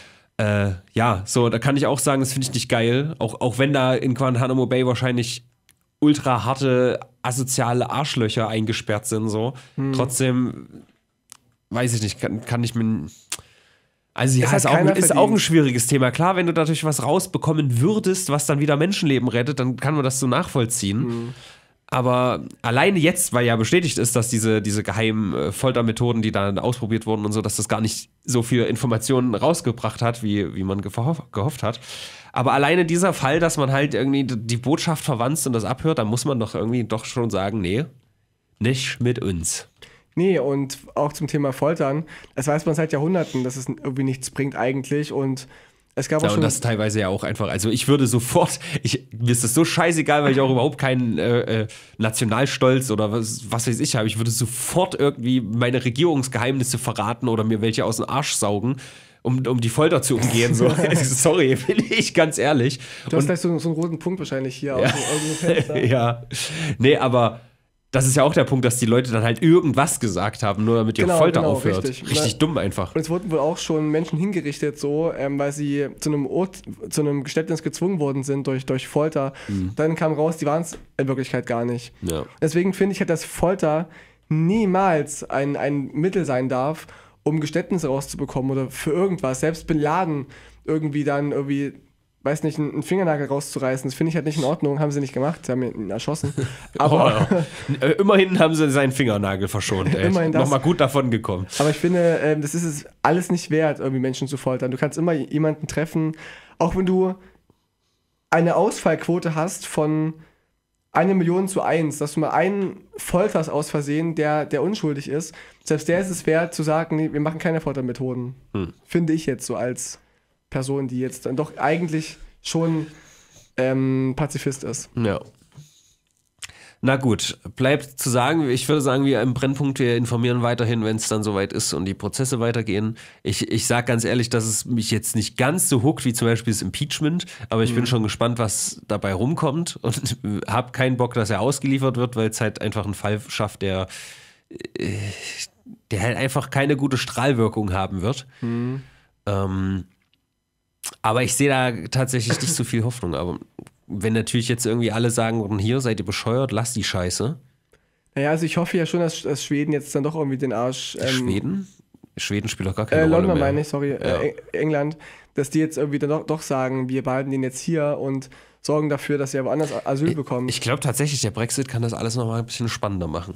Ja, so, da kann ich auch sagen, das finde ich nicht geil. Auch wenn da in Guantanamo Bay wahrscheinlich ultra harte, asoziale Arschlöcher eingesperrt sind, so. Trotzdem, weiß ich nicht, kann ich mir. Also, ja, Es hat ist auch keiner ein verdient. schwieriges Thema. Klar, wenn du dadurch was rausbekommen würdest, was dann wieder Menschenleben rettet, dann kann man das so nachvollziehen. Aber alleine jetzt, weil ja bestätigt ist, dass diese geheimen Foltermethoden, die dann ausprobiert wurden und so, dass das gar nicht so viel Informationen rausgebracht hat, wie man gehofft hat. Aber alleine dieser Fall, dass man halt irgendwie die Botschaft verwandt und das abhört, da muss man doch irgendwie doch schon sagen, nee, nicht mit uns. Nee, und auch zum Thema Foltern, das weiß man seit Jahrhunderten, dass es irgendwie nichts bringt eigentlich. Und es gab auch Ja, und schon. das teilweise ja auch einfach, also ich würde sofort, mir ist das so scheißegal, weil ich auch überhaupt keinen Nationalstolz oder was weiß ich habe, ich würde sofort irgendwie meine Regierungsgeheimnisse verraten oder mir welche aus dem Arsch saugen, um die Folter zu umgehen. So. Sorry, bin ich ganz ehrlich. Du hast gleich so einen roten Punkt wahrscheinlich hier aus dem Fenster. Ja, nee, aber das ist ja auch der Punkt, dass die Leute dann halt irgendwas gesagt haben, nur damit die Folter aufhört. Richtig dumm einfach. Und es wurden wohl auch schon Menschen hingerichtet, so, weil sie zu einem Geständnis gezwungen worden sind durch Folter. Dann kam raus, die waren es in Wirklichkeit gar nicht. Ja. Deswegen finde ich halt, dass Folter niemals ein Mittel sein darf, um Geständnisse rauszubekommen oder für irgendwas. Selbst Bin Laden irgendwie dann weiß nicht, einen Fingernagel rauszureißen, das finde ich halt nicht in Ordnung. Haben sie nicht gemacht, sie haben ihn erschossen. Aber, Immerhin haben sie seinen Fingernagel verschont. Immerhin das. Nochmal gut davon gekommen. aber ich finde, das ist es alles nicht wert, irgendwie Menschen zu foltern. Du kannst immer jemanden treffen, auch wenn du eine Ausfallquote hast von 1.000.000:1, dass du mal einen folterst aus Versehen, der unschuldig ist. Selbst der ist es wert, zu sagen, nee, wir machen keine Foltermethoden. Finde ich jetzt so als Person, die jetzt dann doch eigentlich schon Pazifist ist. Ja. Na gut, bleibt zu sagen, ich würde sagen, wir im Brennpunkt, wir informieren weiterhin, wenn es dann soweit ist und die Prozesse weitergehen. Ich sage ganz ehrlich, dass es mich jetzt nicht ganz so huckt wie zum Beispiel das Impeachment, aber ich bin schon gespannt, was dabei rumkommt und habe keinen Bock, dass er ausgeliefert wird, weil es halt einfach einen Fall schafft, der halt einfach keine gute Strahlwirkung haben wird. Aber ich sehe da tatsächlich nicht so viel Hoffnung. Aber wenn natürlich jetzt irgendwie alle sagen würden, hier, seid ihr bescheuert, lasst die Scheiße. Naja, also ich hoffe ja schon, dass Schweden jetzt dann doch irgendwie den Arsch... Schweden? Schweden spielt doch gar keine Rolle London mehr. meine ich, sorry, England, dass die jetzt irgendwie dann doch sagen, wir behalten den jetzt hier und sorgen dafür, dass er woanders Asyl bekommt. Ich glaube tatsächlich, der Brexit kann das alles nochmal ein bisschen spannender machen.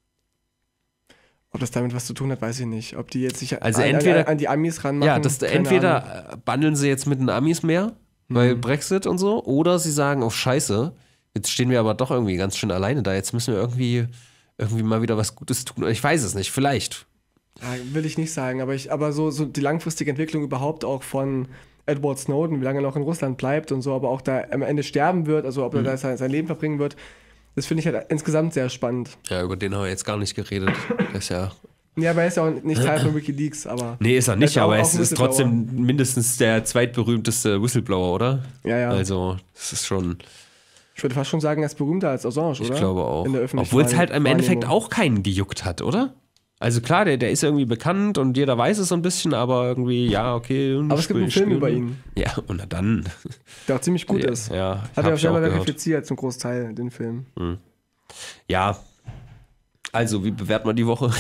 Ob das damit was zu tun hat, weiß ich nicht. Ob die jetzt sich Also entweder- an die Amis ranmachen. Ja, keine Ahnung. entweder bandeln sie jetzt mit den Amis mehr, weil Brexit und so, oder sie sagen, oh Scheiße, jetzt stehen wir aber doch irgendwie ganz schön alleine da, jetzt müssen wir irgendwie mal wieder was Gutes tun. Ich weiß es nicht, vielleicht. Ja, will ich nicht sagen, aber so die langfristige Entwicklung überhaupt auch von Edward Snowden, wie lange er noch in Russland bleibt und so, aber auch da am Ende sterben wird, also ob er da sein Leben verbringen wird, das finde ich halt insgesamt sehr spannend. Ja, über den haben wir jetzt gar nicht geredet. Der ist ja... Ja, aber er ist ja auch nicht Teil von WikiLeaks, aber... Nee, ist er nicht, auch- aber auch es ist Whistleblower. trotzdem mindestens der zweitberühmteste Whistleblower, oder? Ja. Also, das ist schon Ich würde fast schon sagen, er ist berühmter als Assange, oder? Ich glaube auch. In der öffentlichen Obwohl es halt im Endeffekt Wahrnehmung. auch keinen gejuckt hat, oder? Also klar, der ist irgendwie bekannt und jeder weiß es so ein bisschen, aber irgendwie, ja, okay. Aber es gibt einen Film über ihn, Ja, und na dann. der auch ziemlich gut ist. Ja, Hat er auch selber gehört. verifiziert, zum Großteil, den Film. Ja, also, wie bewertet man die Woche?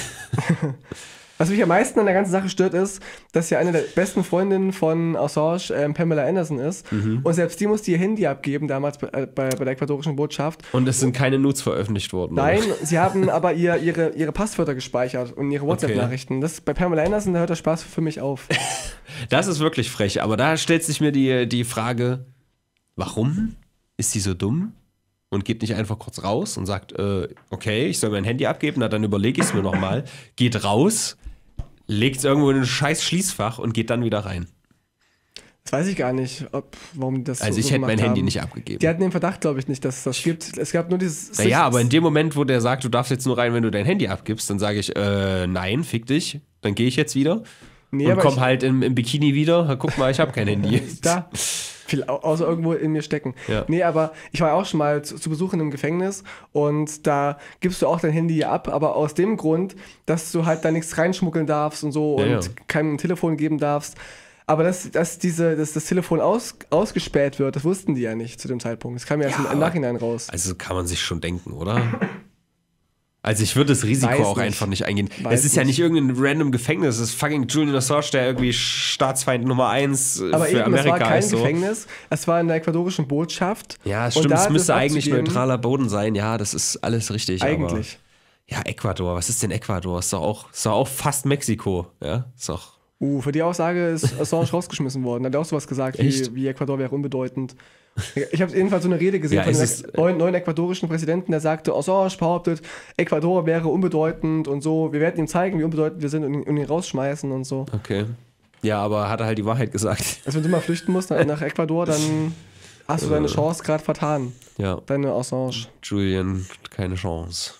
Was mich am meisten an der ganzen Sache stört, ist, dass ja eine der besten Freundinnen von Assange Pamela Anderson ist. Und selbst die musste ihr Handy abgeben, damals bei der ecuadorischen Botschaft. Und es sind keine Nudes veröffentlicht worden. Nein, oder? sie haben aber ihre Passwörter gespeichert und ihre WhatsApp-Nachrichten. Das bei Pamela Anderson, da hört der Spaß für mich auf. Das ist wirklich frech, aber da stellt sich mir die Frage, warum ist sie so dumm und geht nicht einfach kurz raus und sagt, okay, ich soll mein Handy abgeben, na dann überlege ich es mir nochmal, geht raus, legt es irgendwo in ein scheiß Schließfach und geht dann wieder rein. Das weiß ich gar nicht, warum die das Also so ich hätte mein gemacht Handy haben. nicht abgegeben. Die hatten den Verdacht, glaube ich, nicht, dass es das gibt. Es gab nur dieses... Naja, aber in dem Moment, wo der sagt, du darfst jetzt nur rein, wenn du dein Handy abgibst, dann sage ich, nein, fick dich, dann gehe ich jetzt wieder Nee, und aber komm halt im Bikini wieder, guck mal, ich habe kein Handy. Da. Viel außer irgendwo in mir stecken. Ja. Nee, aber ich war auch schon mal zu Besuch in einem Gefängnis und da gibst du auch dein Handy ab, aber aus dem Grund, dass du halt da nichts reinschmuggeln darfst und so Ja, und ja. keinem Telefon geben darfst. Aber dass das Telefon ausgespäht wird, das wussten die ja nicht zu dem Zeitpunkt. Das kam ja erst im Nachhinein raus. Also kann man sich schon denken, oder? Also ich würde das Risiko Weiß auch nicht. einfach nicht eingehen. Weiß Es ist ja nicht. nicht irgendein random Gefängnis, es ist fucking Julian Assange, der irgendwie Staatsfeind Nummer 1 Aber für eben, Amerika es war kein ist. So. Gefängnis, es war in der ecuadorischen Botschaft. Ja, Und stimmt, da es das müsste eigentlich abzugeben- neutraler Boden sein. Ja, das ist alles richtig. Eigentlich. Aber, ja, Ecuador, was ist denn Ecuador? Ist doch auch fast Mexiko. Ja, ist doch. Für die Aussage ist Assange rausgeschmissen worden. Hat er auch sowas gesagt, Echt? wie Ecuador wäre unbedeutend. Ich habe jedenfalls so eine Rede gesehen Ja, von es dem neuen ecuadorischen Präsidenten, der sagte, Assange behauptet, Ecuador wäre unbedeutend und so. Wir werden ihm zeigen, wie unbedeutend wir sind und ihn rausschmeißen und so. Okay. Ja, aber hat er halt die Wahrheit gesagt. Also wenn du mal flüchten musst nach Ecuador, dann hast du deine Chance gerade vertan. Ja, Deine Assange. Julian, keine Chance.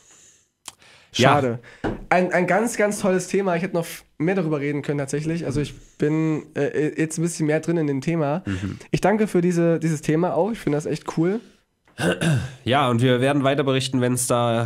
Schade. Ein ganz, ganz tolles Thema. Ich hätte noch mehr darüber reden können tatsächlich. Also ich bin jetzt ein bisschen mehr drin in dem Thema. Ich danke für dieses Thema auch. Ich finde das echt cool. Ja, und wir werden weiter berichten, wenn es da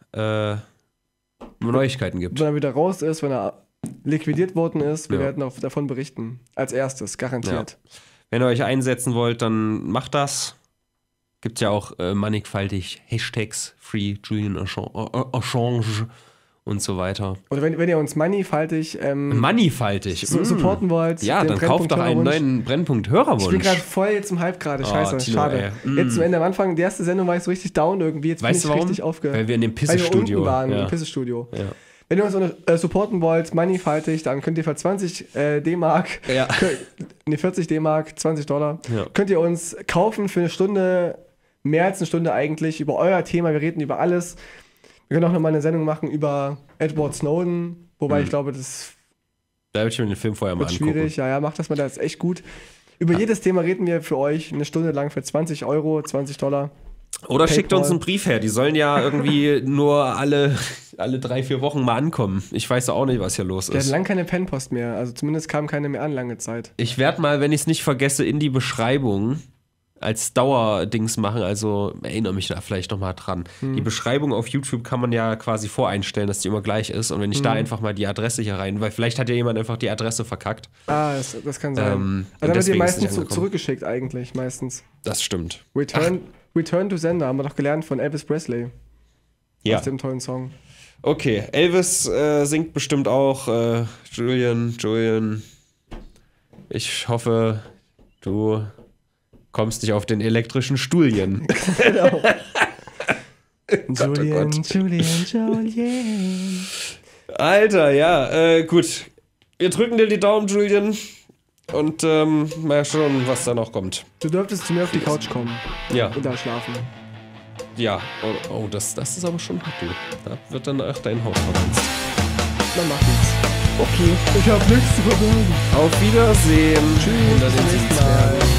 Neuigkeiten gibt. Wenn er wieder raus ist, wenn er liquidiert worden ist, wir Ja. werden auch davon berichten. Als erstes, garantiert. Wenn ihr euch einsetzen wollt, dann macht das. Gibt ja auch mannigfaltig Hashtags, Free Julian Assange und so weiter. Oder wenn ihr uns mannigfaltig Mannigfaltig. supporten wollt, Ja, den dann kauft Brennpunkt doch einen Hörerwunsch. neuen Brennpunkt Ich bin Hörerwunsch. gerade voll jetzt im Hype gerade. Scheiße, Tino, schade. ey. Jetzt zum Ende, am Anfang, die erste Sendung war ich so richtig down irgendwie. Jetzt Weißt du bin ich warum? richtig aufgehört. Weil wir in dem Weil wir Pissestudio unten waren, ja. im Pissestudio. Ja. Wenn ihr uns supporten wollt, mannigfaltig, dann könnt ihr für 20 D-Mark, Ja. 40 D-Mark, $20, Ja. könnt ihr uns kaufen für eine Stunde, mehr als eine Stunde eigentlich, über euer Thema. Wir reden über alles. Wir können auch nochmal eine Sendung machen über Edward Snowden, wobei ich glaube, das Da würde ich mir den Film vorher mal wird angucken. schwierig. Ja, macht das mal, das ist echt gut. Über jedes Thema reden wir für euch eine Stunde lang für $20, $20. Oder schickt PayPal. uns einen Brief her. Die sollen ja irgendwie nur alle 3-4 Wochen mal ankommen. Ich weiß auch nicht, was hier los Wir hatten ist. lang keine Penpost mehr. Also zumindest kam keine mehr an, lange Zeit. Ich werde mal, wenn ich es nicht vergesse, in die Beschreibung als Dauerdings machen. Also erinnere mich da vielleicht nochmal dran. Die Beschreibung auf YouTube kann man ja quasi voreinstellen, dass die immer gleich ist. Und wenn ich da einfach mal die Adresse hier rein, weil vielleicht hat ja jemand einfach die Adresse verkackt. Das kann sein. und Also dann wird ihr deswegen ist es meistens nicht angekommen. zurückgeschickt eigentlich, meistens. Das stimmt. Return to Sender, haben wir doch gelernt von Elvis Presley. Ja. Aus dem tollen Song. Okay, Elvis singt bestimmt auch. Julian. Ich hoffe, du kommst nicht auf den elektrischen Stulien. Genau. Gott. Julian. Alter, ja, gut. Wir drücken dir die Daumen, Julian. Und mal schauen, was da noch kommt. Du dürftest zu mir auf die Couch kommen Ja, und da schlafen. ja. Oh, das ist aber schon gut, du. Da wird dann auch dein Haus verwandt. Dann mach nichts. Okay, ich hab nichts zu verbergen. Auf Wiedersehen. Tschüss, bis zum nächsten Mal.